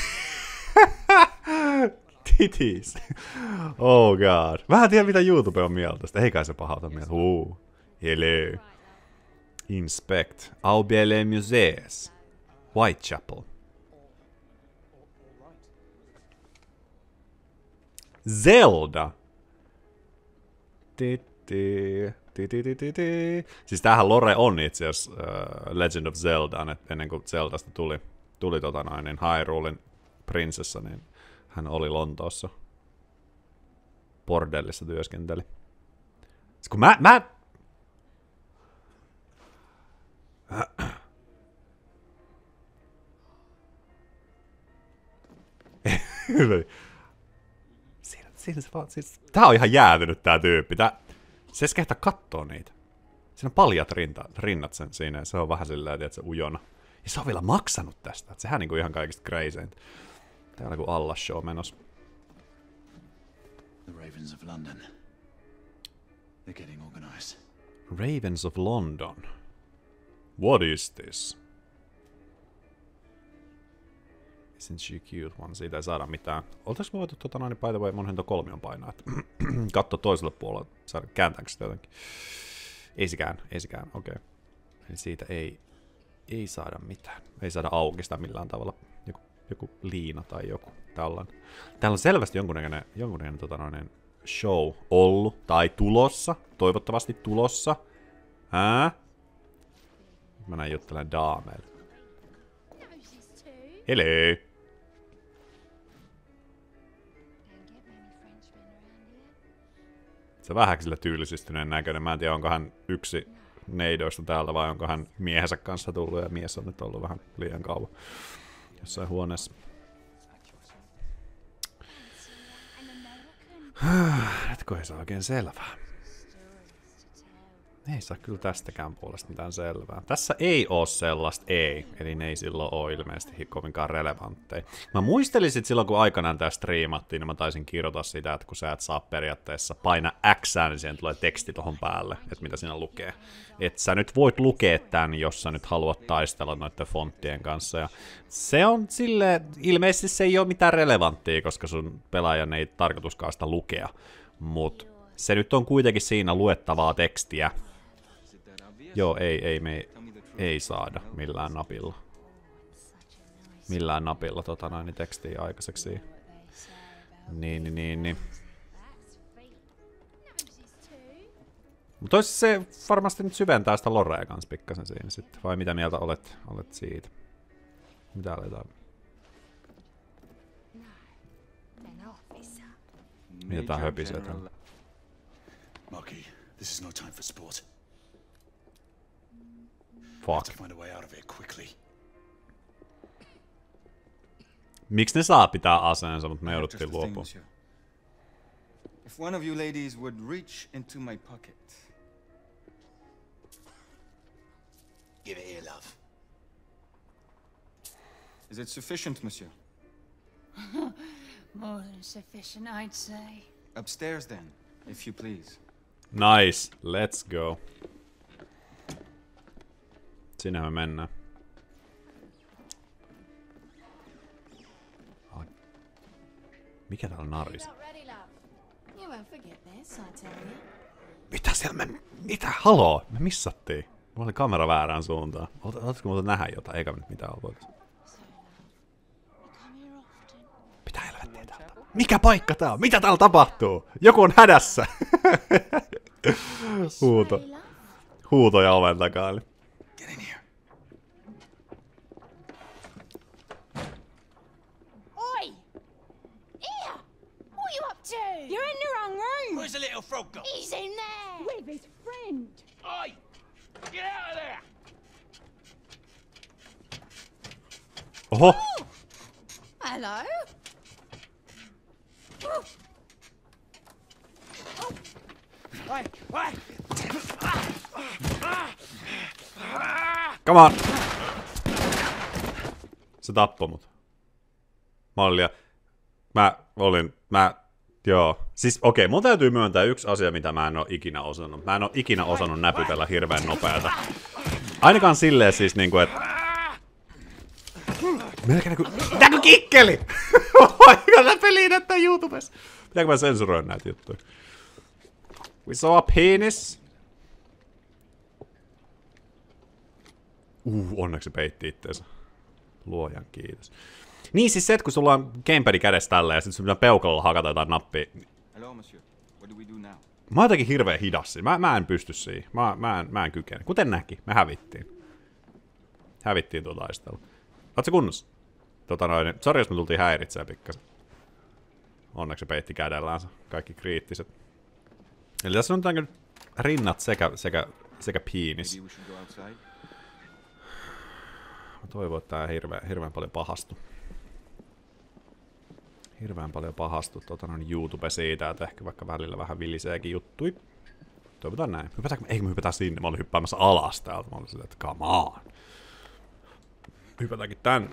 Titties. Oh god. Vähän tiedä mitä YouTube on mieltä tästä. Ei kai se pahauta mieltä. Hello. Inspect. Aubele musees. Whitechapel. Zelda. Siis tämähän lore on itse asiassa Legend of Zelda, ennen kuin Zeldasta tuli niin Hyrulein prinsessa, niin hän oli Lontoossa. Bordellissa työskenteli. Siis kun mä... Siinä se vaan, siis, tää on ihan jäätynyt tää tyyppi. Se ei kehtaa kattoo niitä. Siinä on paljat rinnat sen siinä. Se on vähän silleen, että se ujona. Ja se on vielä maksanut tästä. Et sehän niinku ihan kaikista crazeinta. Täällä on alla show menos. The Ravens of London. They're getting organized. Ravens of London. What is this? Isn't she cute one? Siitä ei saada mitään. Oltais voitu by the way, mun hento 3 on painaa, että katso toiselle puolelle, saada kääntääkö sitä jotenkin. Ei sekään, okei. Eli siitä ei saada mitään. Ei saada auki sitä millään tavalla. Joku liina tai joku tällainen. Täällä on selvästi jonkunnäköinen show ollut, tai tulossa, toivottavasti tulossa. Mä näin juttelen daameille. Hello! Se on vähän sillä tyylisistyneen näköinen. Mä en tiedä, onko hän yksi neidoista täältä, vai onko hän miehensä kanssa tullut, ja mies on nyt ollut vähän liian kauan jossain huoneessa. Etkö ei saa oikein selvää. Ei saa kyllä tästäkään puolesta mitään selvää. Tässä ei oo sellaista eli ne ei silloin oo ilmeisesti kovinkaan relevantteja. Mä muistelisin, että silloin kun aikanaan tää striimattiin, niin mä taisin kirjoittaa sitä, että kun sä et saa periaatteessa paina X, niin siihen tulee teksti tohon päälle, että mitä siinä lukee. Että sä nyt voit lukea tän, jos sä nyt haluat taistella noiden fonttien kanssa. Ja se on silleen, ilmeisesti se ei oo mitään relevanttia, koska sun pelaajan ei tarkoituskaan sitä lukea. Mut se nyt on kuitenkin siinä luettavaa tekstiä. Joo, ei saada millään napilla. Millään napilla niin tekstiä aikaiseksi. Niin. Mutta se varmasti nyt syventää sitä lorea kans pikkasen siinä sitten. Vai mitä mieltä olet siitä? Mitä aletaan? Mitä tää höpisee täällä? Marquis, this is no time for sport. Fuck. Find a way out of here quickly. Miksi ne saa pitää aseensa, mutta me jouduttiin luopumaan? If one of you ladies would reach into my pocket. Give it here, love. Is it sufficient, monsieur? More than sufficient, I'd say. Upstairs then, if you please. Nice, let's go. Sinne me mennään. Mikä täällä on naris? Mitä siellä mitä? Haloo? Me missattiin. Mulla oli kamera väärään suuntaan. Oletko muuta nähdä jotain? Eikä me nyt mitään ollut. Mitä helvettiä täältä? Mikä paikka tää on? Mitä täällä tapahtuu? Joku on hädässä. Huutoja oven takaa. You're in the wrong room! Where's the little frog go? He's in there! With his friend! Oi! Get out of there! Oho! Hello? Come on! Se tappoi mut. Joo. Siis okei, mun täytyy myöntää yksi asia, mitä mä en oo ikinä osannut. Mä en oo ikinä osannut näpytellä hirveän nopeata. Ainakaan silleen siis niinku, että... Melkein niinku kikkeli! Vaikka tää peli näyttää YouTubessa. Pitääkö mä sensuroida näitä juttuja? We saw a penis. Onneksi se peitti itteensä. Luojan kiitos. Niin siis se, että kun sulla on gamepadi kädessä tällä ja sit sun pitää peukalolla hakata jotain nappia. Hello, monsieur. What do we do now? Mä oon jotenkin hirveen hidas siinä. Mä en pysty siihen. Mä en kykene. Kuten näki, me hävittiin. Hävittiin tuo taistelu. Oot se kunnossa? Sori jos me tultiin häiritsee pikkasen. Onneksi se peitti kädellänsä. Kaikki kriittiset. Eli tässä on nyt rinnat sekä piinis. Mä toivon, että tää hirveän paljon pahastu. Hirveän paljon pahastu YouTube siitä, että ehkä vaikka välillä vähän viliseekin juttui. Toivotaan näin. Eikö me hypätään sinne? Mä olin hyppäämässä alas täältä. Mä olin silleen, että come on. Hypätäänkin tänne.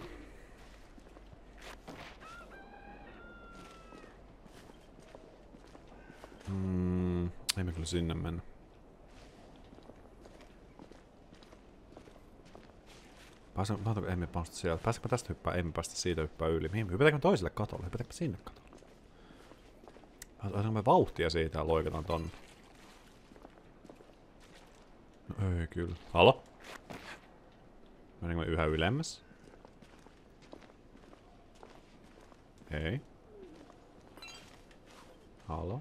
Ei me kyllä sinne mennä. Ei me päästä sieltä. Pääsekö tästä hyppää? Ei me päästä siitä hyppää yli. Mihin? Hypätäänkö toiselle katolle? Hypätäänkö sinne katolle? Otanko me vauhtia siitä ja loikataan tonne? No ei kyllä. Halo? Menenkö me yhä ylemmäs? Ei. Halo?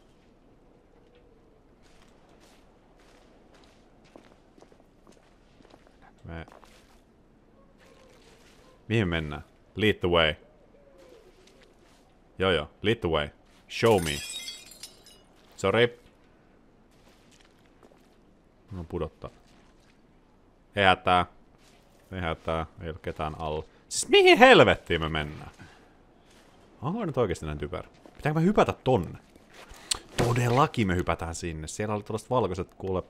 Mihin mennään? Lead the way. Joo, lead the way. Show me. Sorry. No pudottaa. Ei hätää. Ei hätää. Ei ole ketään alla. Siis mihin helvettiin me mennään? Onko nyt oikeesti näin typerä? Pitääkö me hypätä tonne? Todellakin me hypätään sinne. Siellä oli tällaiset valkoiset kuule...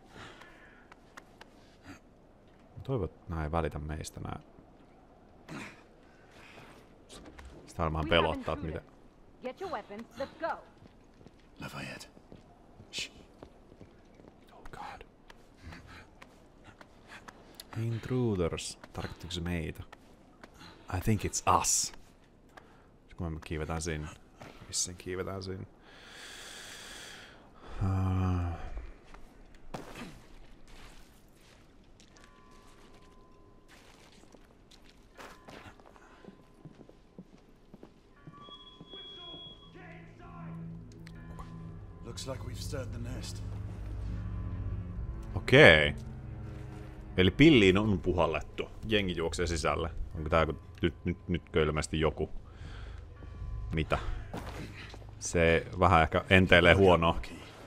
Toivon, että nää ei välitä meistä nää. Sitä varmaan pelottaa, että mitä... Get your weapons, let's go. Lafayette. Shh. Oh god. Intruders. Tarkoittiko se meitä? I think it's us. Kun me kiivetään sinne. Missä kiivetään sinne? Looks like we've stirred the nest. Okei. Eli pilliin on puhallettu. Jengi juoksee sisälle. Onko tää nyt ilmeisesti joku? Mitä? Se vähän ehkä enteilee huonoa.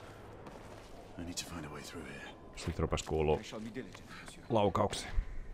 Sitten rupes kuuluu laukauksia.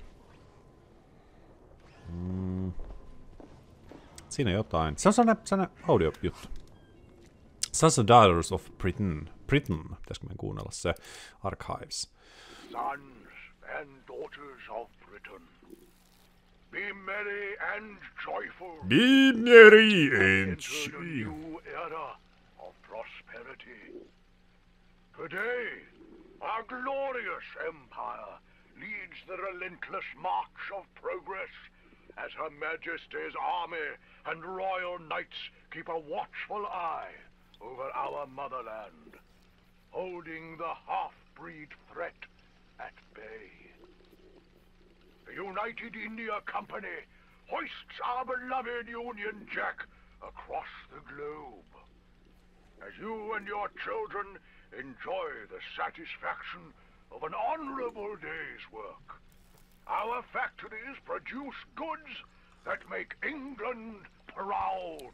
Siinä jotain. Se on sellainen audio-juttu. Sons and Daughters of Britain. Pitäisikö meidän kuunnella se? Archives. Sons and daughters of Britain. Be merry and joyful. Be merry and joyful. A new era of prosperity. Today, our glorious empire leads the relentless march of progress as Her Majesty's army and royal knights keep a watchful eye over our motherland, holding the half-breed threat at bay. The United India Company hoists our beloved Union Jack across the globe. As you and your children enjoy the satisfaction of an honorable day's work, our factories produce goods that make England proud.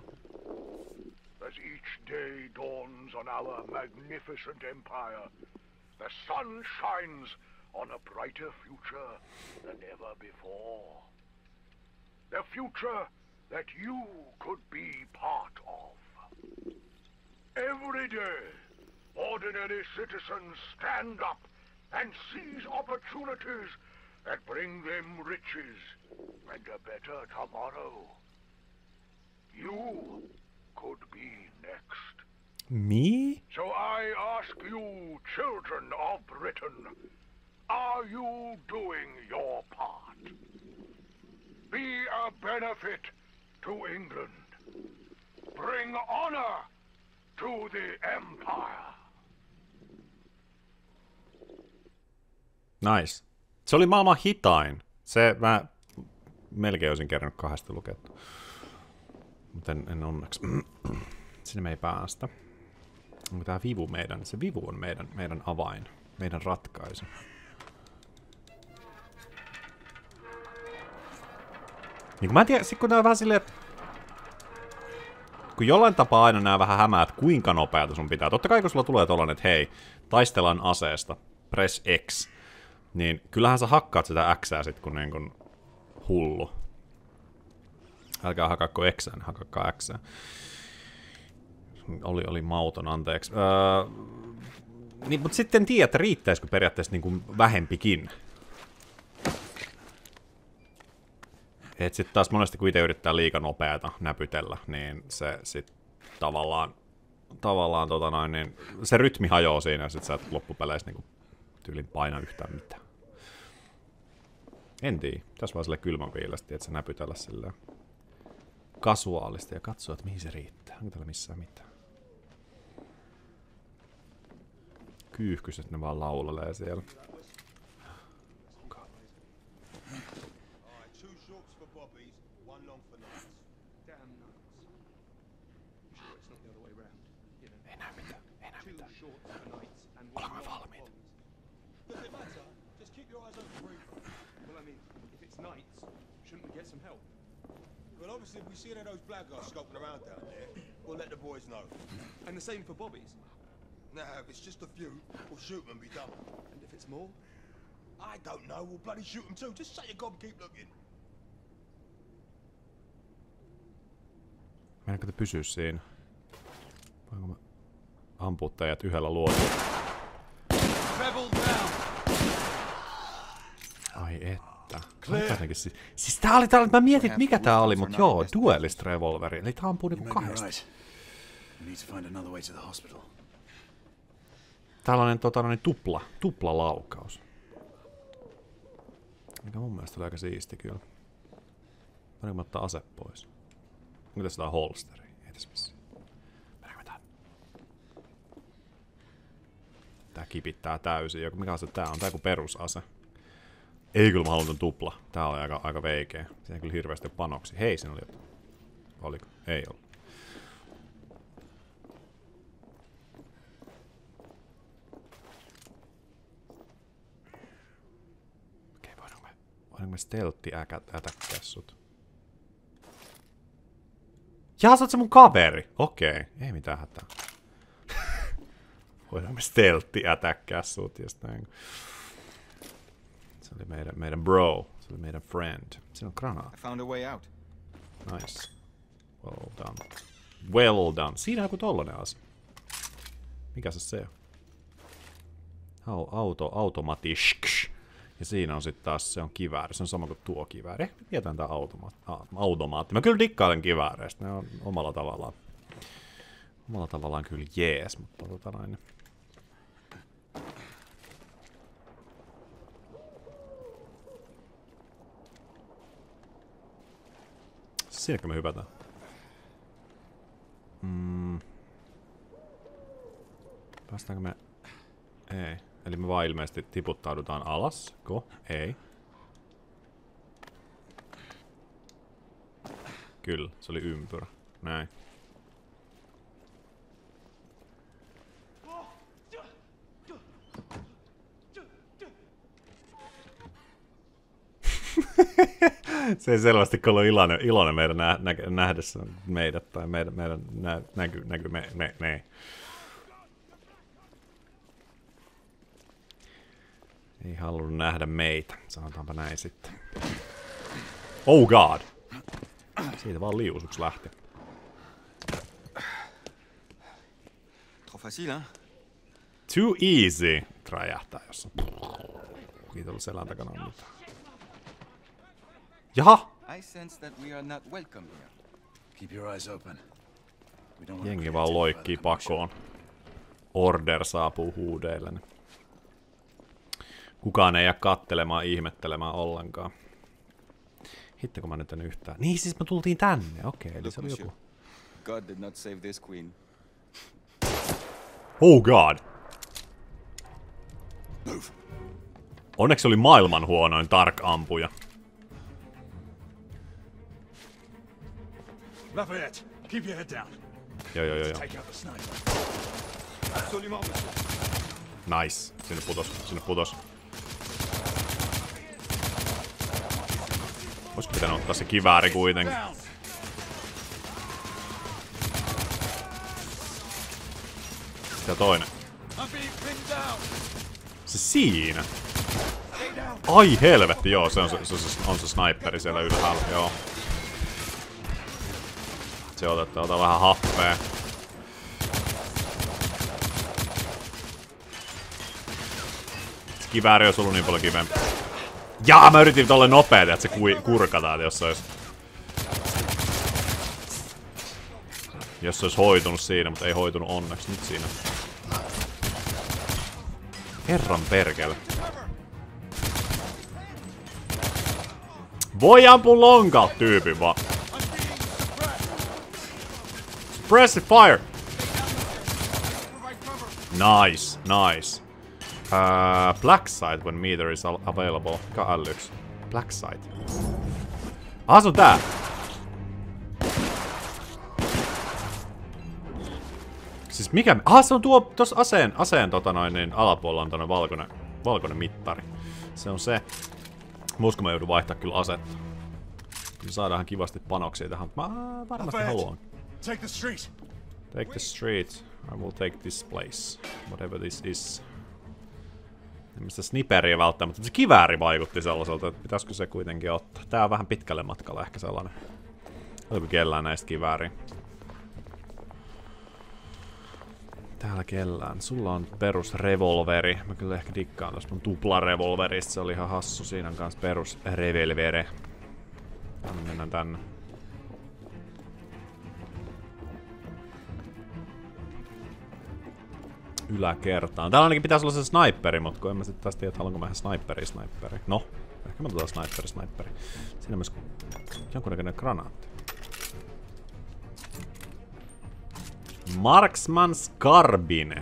As each day dawns on our magnificent empire, the sun shines on a brighter future than ever before. The future that you could be part of. Every day, ordinary citizens stand up and seize opportunities that bring them riches and a better tomorrow. You could be next. Me? So I ask you, children of Britain, are you doing your part? Be a benefit to England. Bring honor to the Empire. Nice. Se oli maailman hitain. Se mä melkein olisin kerännyt 2 lukettu. Mutta en onneksi. Sinne me ei päästä. Onko tää vivu meidän? Se vivu on meidän avain. Meidän ratkaisu. Niin kun mä en tiedä, sit kun nää on vähän silleen... Kun jollain tapaa aina nää vähän hämäät, kuinka nopeata sun pitää. Totta kai kun sulla tulee tollanen, että hei, taistellaan aseesta, press X. Niin kyllähän sä hakkaat sitä Xää sit kun niin kun hullu. Älkää hakakko Xää, niin hakakkaa Xää. Oli mauton, anteeksi. Niin, mutta sitten en tiedä, että riittäisikö periaatteessa niin kuin vähempikin. Et sit taas monesti kun itse yrittää liikaa nopeata näpytellä, niin se sit tavallaan niin se rytmi hajoaa siinä ja sit sä et loppupeleissä niin tyylin paina yhtään mitään. En tiedä. Tässä vaan silleen kylmän viileesti, että se näpytellä silleen kasuaalisti ja katsoa, että mihin se riittää. Onko täällä missään mitään? Kyyhkyset ne vaan laulelee siellä. Ei näy mitään. Olemme valmiit. Well, obviously, if we see any of those blackguards scoping around down there, we'll let the boys know. And the same for Bobby's. Now, if it's just a few, we'll shoot them and be done. And if it's more? I don't know. We'll bloody shoot him too. Just shut your gob and keep looking. Meinaanko te pysyä siinä? Voinko mä ampua teidät yhdellä luotolla? Ai että. Siis tää oli, mä mietin, että mikä tää oli, mut joo, duelist revolveri. Eli tää ampuu niinku kahdesta. Tällainen tupla laukaus. Mikä mun mielestä oli aika siisti kyllä. Voinko mä ottaa ase pois? Onko tässä jotain holsteria? Ei tässä missään. Mennäänkö me tän? Tää kipittää täysin. Mikä ase tää on? Tää joku perusase. Ei kyllä mä haluan ton tupla. Tää oli aika veikeä. Siinä ei kyllä hirveästi panoksia. Hei, siinä oli jotain. Oliko? Ei ollut. Okei, voidaanko me stealthi ätäkkää sut? Jaa, sä oot se mun kaveri! Okei, ei mitään hätää. Voidaanko me stealthi ätäkkää sut jostain. Se oli meidän bro. Se oli meidän friend. Siinä on granaatti. I found a way out. Nice. Well done. Well done. Siinä on joku tollanen asia. Mikä se on? Automatisch. Ja siinä on sitten taas, se on kivääri. Se on sama kuin tuo kivääri. Ehkä pidetään tää automaatti. Mä kyllä dikkailen kivääreistä. Ne on omalla tavallaan kyllä jees, mutta noin. Siinäkö me hypätään? Päästäänkö me? Ei. Eli me vaan ilmeisesti tiputtaudutaan alas. Ei. Kyllä, se oli ympyrä. Näin. Se ei selvästi ollut iloinen meidän nähdessä meidät tai meidän näky me. Ei halunnut nähdä meitä, sanotaanpa näin sitten. Oh god! Siitä vaan liusuksi lähti. Trop facile, hein? Too easy! Räjähtää jossain. Kiitos selän takana on mitään. Jaha! I sense that we are not welcome here. Keep your eyes open. Jengi vaan loikkii pakoon. Order saapuu huudeille. Kukaan ei jää kattelemaan, ihmettelemään ollenkaan. Hittikö mä nyt en yhtään? Niin siis me tultiin tänne. Okei, eli se oli joku. God did not save this queen. Oh god! Onneksi oli maailman huonoin Tark-ampuja. Lafayette, keep your head down. Joo. Take out the sniper. Nice. Sinne putos. Olisiko pitänyt ottaa se kivääri kuitenkin? Ja toinen. Se siinä. Ai helvetti, joo, se on se sniperi siellä ylhäällä, joo. Se ottaa vähän happea. Se kivääri olisi ollut niin paljon kivempi. Jaa, mä yritin tolle nopeeta, että se kurkataan, jos se olisi... Jos se olisi hoitunut siinä, mutta ei hoitunut onneksi nyt siinä. Herran perkele. Voi ampua lonkalta tyypin vaan. Suppressive fire! Nice. Black site when meter is available. Mikä on L1? Black site. Se on tää! Siis mikä... se on tuo... Tossa aseen niin alapuolella on tämmönen valkoinen mittari. Se on se. Musko mä joudun vaihtaa kyllä asetta. Kyllä saadaan kivasti panoksia tähän, mutta mä varmasti haluan. Take the street. Take the street. I will take this place. Whatever this is. En sitä sniperiä välttämättä, mutta se kivääri vaikutti sellaiselta, että pitäisikö se kuitenkin ottaa. Tää on vähän pitkälle matkalla ehkä sellainen. Oliko kellään näistä kivääriä? Täällä kellään. Sulla on perus revolveri. Mä kyllä ehkä dikkaan tosta mun tuplarevolverista. Se oli ihan hassu. Siinä on kans perus revolveri. Mennään tänne. Yläkertaan. Täällä ainakin pitäisi olla se sniperi, mutta kun en mä sit taas tiedä, haluanko mä ihan sniperi. No, ehkä mä otetaan sniperi. Siinä on myös jonkunnäköinen granaatti. Marksman's Carbine.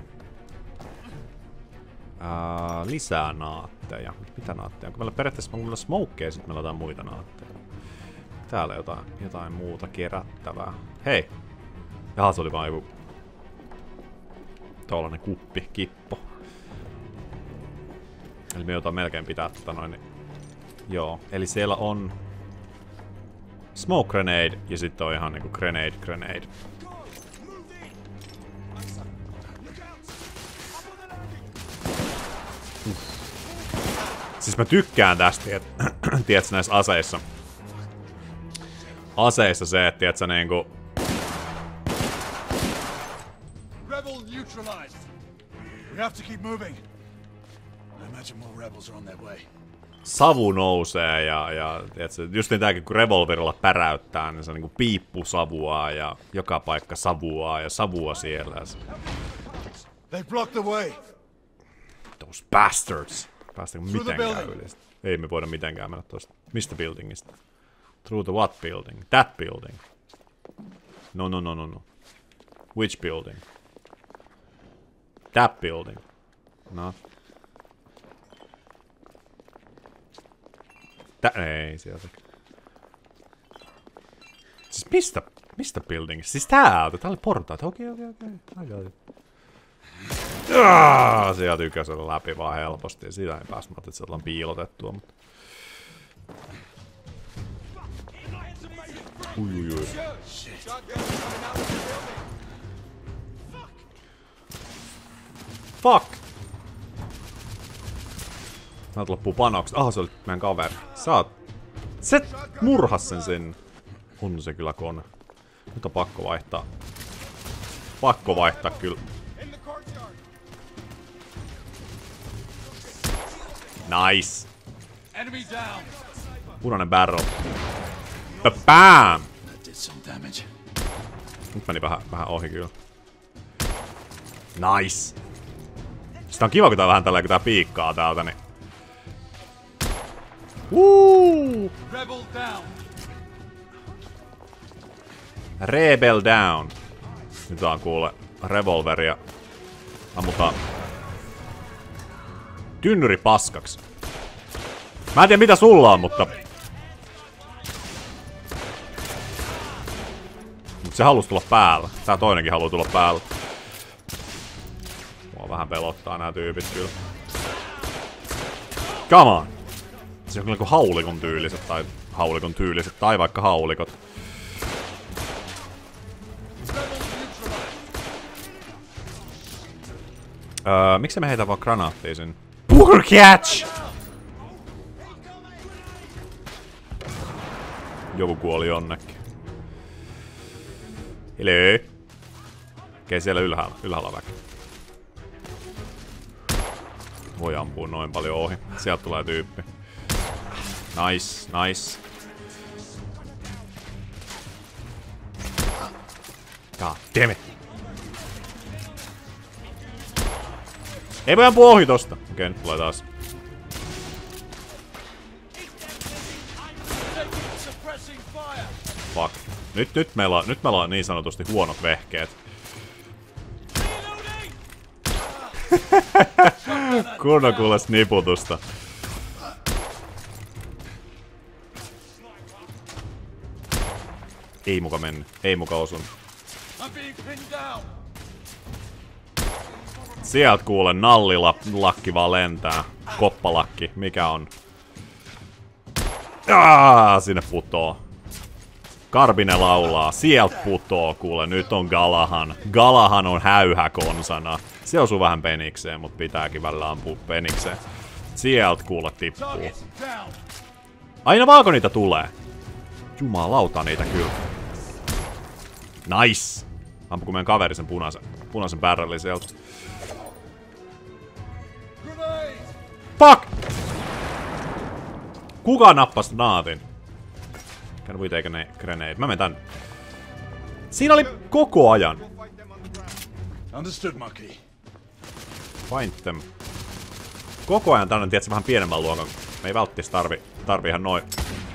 Lisää naatteja. Mitä naatteja? Onko meillä periaatteessa meillä smokeja, sit meillä jotain muita naatteja. Täällä jotain muuta kerättävää. Hei! Jaha, se oli vaan joku tollanen kippo. Eli me joudutaan melkein pitää noin. Joo, eli siellä on smoke grenade ja sitten on ihan niinku grenade. Siis mä tykkään tästä, että tiedätkö näissä aseissa se, että tiedätkö niinku Rebel neutralized. We have to keep moving. I imagine more rebels are on their way. Savu nousee ja tiedätkö, just niin tääkin kun revolverilla päräyttää, niin se on niinku piippu savuaa ja joka paikka savuaa ja savua siellä. They blocked the way. Those bastards. Päästäänkö mitenkään yli? Ei me voida mitenkään mennä tosta. Mistä buildingista? Through the what building? That building. No. Which building? That building. No. Ei sieltä. Siis mistä buildingista? Siis täältä. Täällä oli portaat. Okei. Sieltä ykäisellä läpi vaan helposti. Sitä ei päästä. Mä ajattelin, että sieltä on piilotettua. Mutta... Ui. Fuck! Näet loppuu panokset. Se oli meidän kaveri. Se murhas sen sinne. On se kyllä kone. Nyt on pakko vaihtaa. Pakko vaihtaa kyllä. Nice. Punainen barrel. Bam! Nyt meni vähän ohi kyllä. Nice. Sitä on kiva kun tää vähän tälleen kun tää piikkaa täältä niin. Rebel down. Nyt on kuule revolveria. Ammutaan tynnyri paskaksi. Mä en tiedä mitä sulla on, mutta... Mut se halus tulla päällä. Tää toinenkin haluu tulla päällä. Mua vähän pelottaa nää tyypit kyllä. Come on! Se on kyllä kuin haulikon tyyliset tai vaikka haulikot. Miksi me heitä vaan granaattia sinne? Poor catch! Joku kuoli jonnekin. Hello. Okei, siellä ylhäällä väki. Voi ampua noin paljon ohi. Sieltä tulee tyyppi. Nice. God damn it. Ei voi ampua ohi tosta. Okei, nyt tulee taas. Fuck. Nyt meillä on niin sanotusti huonot vehkeet. Kunnon kuule sniputusta. Ei muka mennyt. Ei muka osun. Sieltä kuule nallilakki vaan lentää. Koppalakki. Mikä on? Sinne putoo. Karbine laulaa. Sieltä putoo kuule. Nyt on Galahan. Galahan on häyhäkonsana. Se osuu vähän penikseen, mutta pitääkin välillä ampua penikseen. Sieltä kuulla tippuu. Aina vaako niitä tulee? Jumalauta niitä kyllä. Nice! Ampuko meidän kaveri sen punaisen barrelin sieltä. Fuck! Kuka nappasi naatin? Can we take a grenade? Mä menen tänne. Siinä oli koko ajan. Understood, Monkey. Find them. Koko ajan tänne, tiedätkö, vähän pienemmän luokan. Me ei välttis tarvi ihan noin.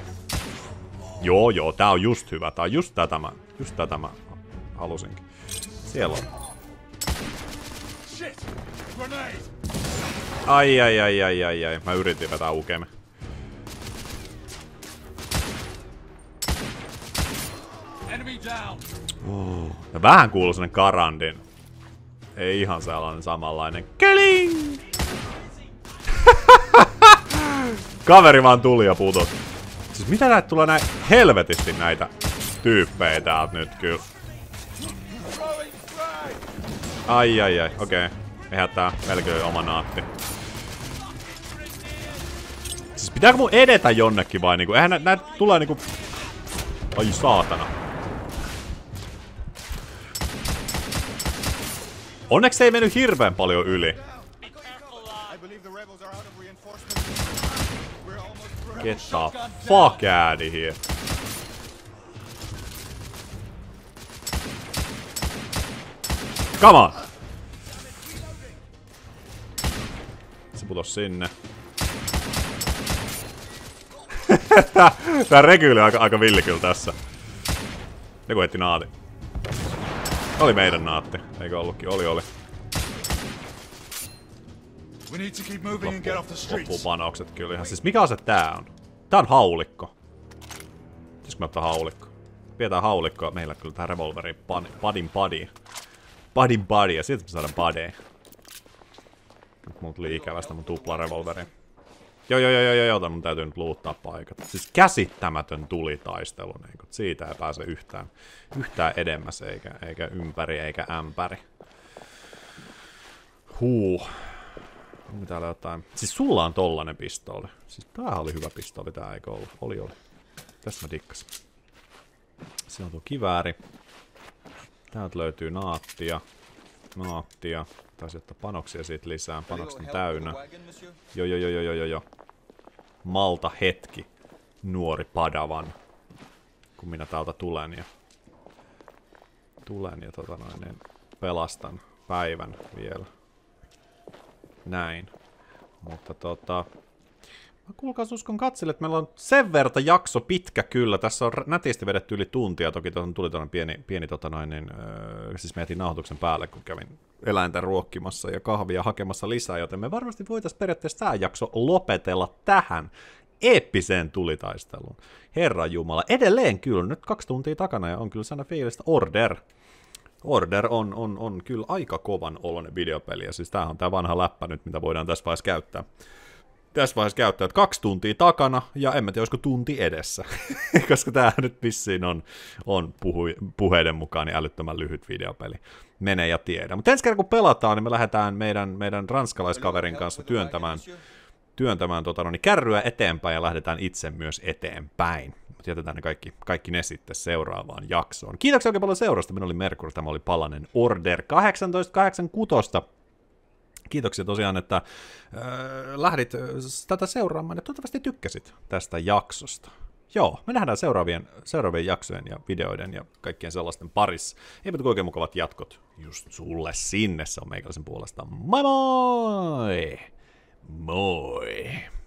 Joo, tää on just hyvä. Tää on just tätä mä halusinkin. Siellä on. Ai. Mä yritin vetää ukeme. Vähän kuuluu sellainen Karandin. Ei ihan sellainen samanlainen. Keling! Kaveri vaan tuli ja putot. Siis mitä näitä tulee näin helvetisti näitä tyyppejä täältä nyt kyllä. Ai, okei. Eihän tää melkein oma naatti. Siis pitääkö mun edetä jonnekin vai niinku? Eihän näitä tulee niinku... Ai saatana. Onneksi ei mennyt hirveän paljon yli. Get the fuck out of here. Come on! Se putos sinne. Tää reky oli aika villi kyllä tässä. Joku heitti naati. Oli meidän naatti. Eikö ollutkin? Oli. Loppuu panokset kyllä ihan. Siis mikä ase tää on? Tää on haulikko. Pitäisikö me ottaa haulikko? Pidetään haulikkoa. Meillä kyllä tää revolveri Budin body. Ja siitä me saadaan buddy. Nyt mulla tuli ikävästä mun tupla revolveri. Joo, mun täytyy nyt luuttaa paikat. Siis käsittämätön tulitaistelu. Niin siitä ei pääse yhtään edemmäs, eikä ympäri, eikä ämpäri. Onko täällä jotain? Siis sulla on tollanen pistooli. Siis tää oli hyvä pistooli, tää eikö ollut? Oli. Tästä mä dikkasin. Siinä on tuo kivääri. Täältä löytyy naattia. Taisi ottaa panoksia siitä lisää. Panokset on täynnä. Joo. Malta hetki, nuori padawan. Kun minä täältä tulen ja pelastan päivän vielä. Näin. Mutta mä kuulkaas uskon katselle, että meillä on sen verta jakso pitkä kyllä. Tässä on nätisti vedetty yli tuntia. Toki tuli tuollainen pieni siis mä jätin nauhoituksen päälle, kun kävin eläinten ruokkimassa ja kahvia hakemassa lisää, joten me varmasti voitaisiin periaatteessa tämä jakso lopetella tähän eeppiseen tulitaisteluun. Herran Jumala, edelleen kyllä, nyt 2 tuntia takana ja on kyllä sellainen fiilistä Order on kyllä aika kovan oloinen videopeli, ja siis tää on tää vanha läppä nyt, mitä voidaan tässä vaiheessa käyttää. Että 2 tuntia takana, ja en mä tiedä, olisiko tunti edessä, koska tää nyt vissiin on puheiden mukaan niin älyttömän lyhyt videopeli. Mene ja tiedä. Mutta ensi kerran kun pelataan, niin me lähdetään meidän ranskalaiskaverin kanssa työntämään kärryä eteenpäin, ja lähdetään itse myös eteenpäin. Jätetään ne kaikki ne sitten seuraavaan jaksoon. Kiitoksia oikein paljon seurasta. Minä olin Merkur, tämä oli palanen Order 1886. Kiitoksia tosiaan, että lähdit tätä seuraamaan ja toivottavasti tykkäsit tästä jaksosta. Joo, me nähdään seuraavien jaksojen ja videoiden ja kaikkien sellaisten parissa. Eipä oikein mukavat jatkot just sulle sinne, se on meikäläisen puolesta. Moi moi! Moi!